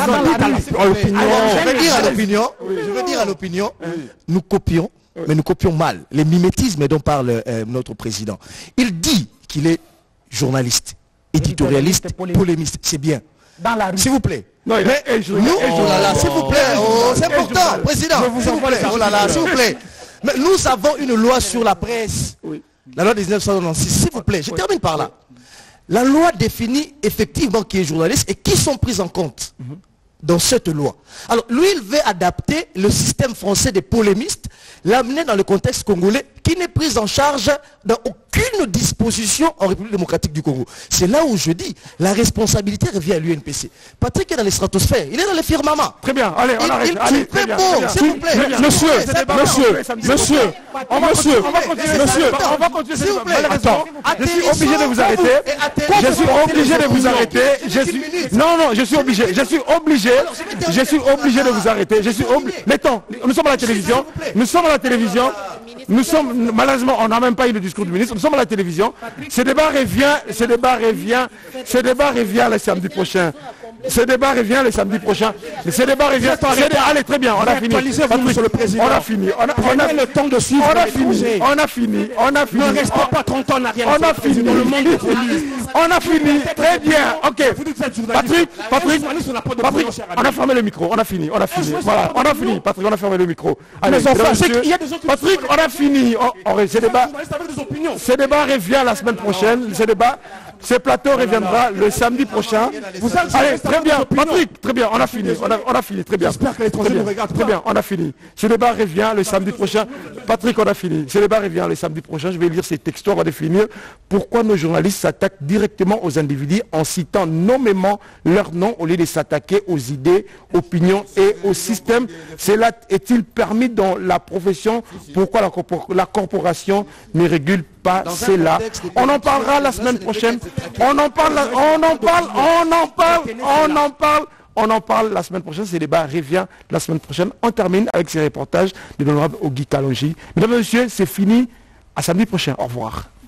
Je veux dire à l'opinion. Nous copions, mais nous copions mal. Les mimétismes dont parle notre président. Il dit qu'il est journaliste, éditorialiste, polémiste. C'est bien. S'il vous plaît. Non, mais nous, oh là là, s'il vous plaît, c'est important, président. S'il vous plaît, oh là là, s'il vous plaît. Mais nous avons une loi sur la presse. La loi de 1996. S'il vous plaît, je termine par là. La loi définit effectivement qui est journaliste et qui sont pris en compte dans cette loi. Alors, lui, il veut adapter le système français des polémistes, l'amener dans le contexte congolais qui n'est pris en charge dans aucune aucune disposition en République démocratique du Congo. C'est là où je dis, la responsabilité revient à l'UNPC. Patrick est dans les stratosphères, il est dans les firmaments. Très bien, allez, on arrête. Allez, très bien, s'il vous plaît. Monsieur, on va continuer ce débat. Malheureusement, je suis obligé de vous arrêter. Je suis obligé de vous arrêter. Je suis obligé de vous arrêter. Mettons, nous sommes à la télévision. Malheureusement, on n'a même pas eu le discours du ministre. Nous sommes à la télévision. Ce débat revient le samedi prochain. Allez, très bien, on a fini. On a fini. On a le temps de suivre. On a fini. Ne reste pas 30 ans en arrière. On a fini. On a fini. Très bien. Ok. Patrick, on a fermé le micro. On a fini. Voilà. On a fini. Patrick, on a fermé le micro. Allez, Patrick, on a fini. Ce débat revient la semaine prochaine. Ce plateau reviendra le samedi prochain. Allez, très bien, Patrick, très bien, on a fini, très bien. J'espère que les étrangers nous regardent. Très bien, on a fini. Ce débat revient le samedi prochain. Patrick, on a fini. Ce débat revient le samedi prochain. Je vais lire ces textos, on va définir pourquoi nos journalistes s'attaquent directement aux individus en citant nommément leur nom au lieu de s'attaquer aux idées, opinions et au système. Cela est-il permis dans la profession? Pourquoi la corporation ne régule pas cela? On en parlera la semaine prochaine. On en parle la semaine prochaine. Ce débat revient la semaine prochaine. On termine avec ces reportages de l'honorable Ogi Kalonji. Mesdames et messieurs, c'est fini. À samedi prochain. Au revoir.